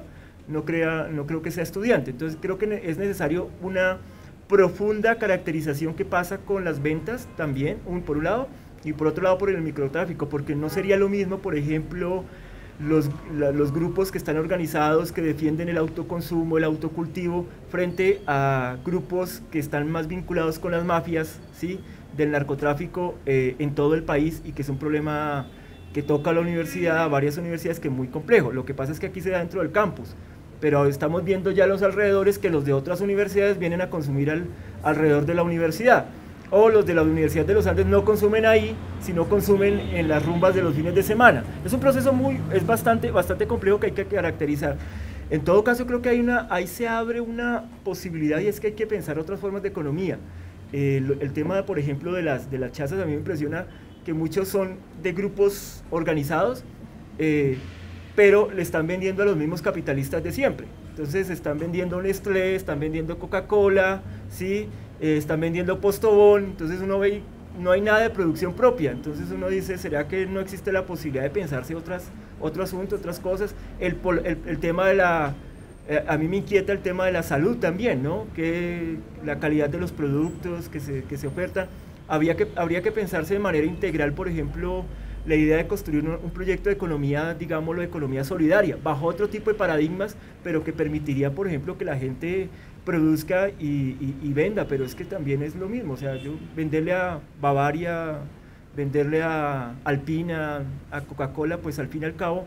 estudiante. Entonces creo que es necesario una profunda caracterización que pasa con las ventas también, por un lado, y por otro lado por el microtráfico, porque no sería lo mismo, por ejemplo, los grupos que están organizados, que defienden el autoconsumo, el autocultivo, frente a grupos que están más vinculados con las mafias, ¿sí?, del narcotráfico en todo el país, y que es un problema que toca a la universidad, a varias universidades, que es muy complejo. Lo que pasa es que aquí se da dentro del campus, pero estamos viendo ya los alrededores que los de otras universidades vienen a consumir alrededor de la universidad, o los de la Universidad de los Andes no consumen ahí, sino consumen en las rumbas de los fines de semana. Es un proceso bastante complejo que hay que caracterizar. En todo caso, creo que ahí se abre una posibilidad, y es que hay que pensar otras formas de economía. El tema, por ejemplo, de las chazas, a mí me impresiona que muchos son de grupos organizados, pero le están vendiendo a los mismos capitalistas de siempre. Entonces están vendiendo Nestlé, están vendiendo Coca-Cola, ¿sí?, están vendiendo Postobón. Entonces uno ve, no hay nada de producción propia. Entonces uno dice, ¿será que no existe la posibilidad de pensarse otro asunto, otras cosas? El tema de a mí me inquieta el tema de la salud también, ¿no?, que la calidad de los productos que se ofertan. Habría que pensarse de manera integral, por ejemplo, la idea de construir un proyecto de economía, digámoslo, de economía solidaria, bajo otro tipo de paradigmas, pero que permitiría, por ejemplo, que la gente produzca y venda. Pero es que también es lo mismo, o sea, venderle a Bavaria, venderle a Alpina, a Coca-Cola, pues al fin y al cabo,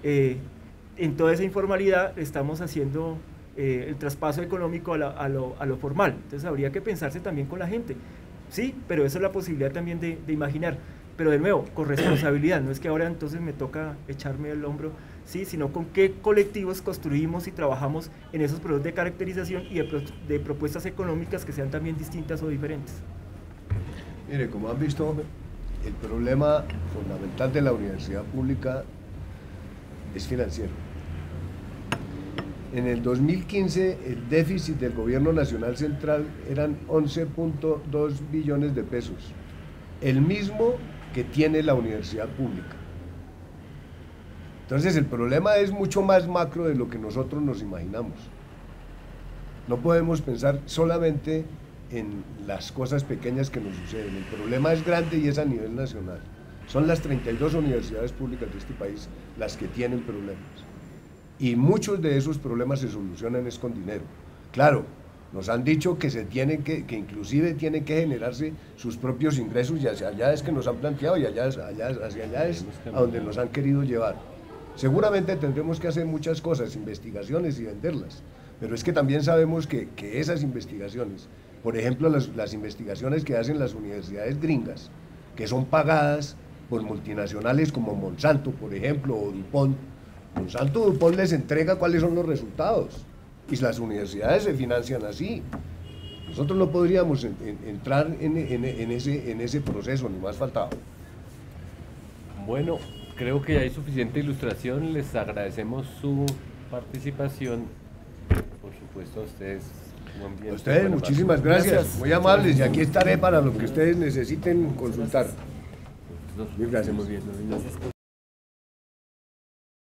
en toda esa informalidad estamos haciendo el traspaso económico a lo formal. Entonces habría que pensarse también con la gente, sí, pero esa es la posibilidad también de imaginar. Pero de nuevo, con responsabilidad, no es que ahora entonces me toca echarme el hombro, sí, sino con qué colectivos construimos y trabajamos en esos procesos de caracterización y de propuestas económicas que sean también distintas o diferentes.
Mire, como han visto, el problema fundamental de la universidad pública es financiero. En el 2015 el déficit del gobierno nacional central eran 11.2 billones de pesos, el mismo que tiene la universidad pública. Entonces el problema es mucho más macro de lo que nosotros nos imaginamos. No podemos pensar solamente en las cosas pequeñas que nos suceden. El problema es grande y es a nivel nacional. Son las 32 universidades públicas de este país las que tienen problemas. Y muchos de esos problemas se solucionan es con dinero. Claro, nos han dicho que que inclusive tienen que generarse sus propios ingresos y hacia allá es que nos han planteado y hacia allá es a donde nos han querido llevar. Seguramente tendremos que hacer muchas cosas, investigaciones y venderlas, pero es que también sabemos que esas investigaciones, por ejemplo las investigaciones que hacen las universidades gringas, que son pagadas por multinacionales como Monsanto, por ejemplo, o DuPont, DuPont les entrega cuáles son los resultados y las universidades se financian así. Nosotros no podríamos entrar en ese proceso, ni más faltaba.
Bueno, creo que ya hay suficiente ilustración, les agradecemos su participación, por supuesto a ustedes.
A ustedes muchísimas gracias, muy amables, y aquí estaré para lo que ustedes necesiten consultar.
Muy gracias.
Muy bien, gracias.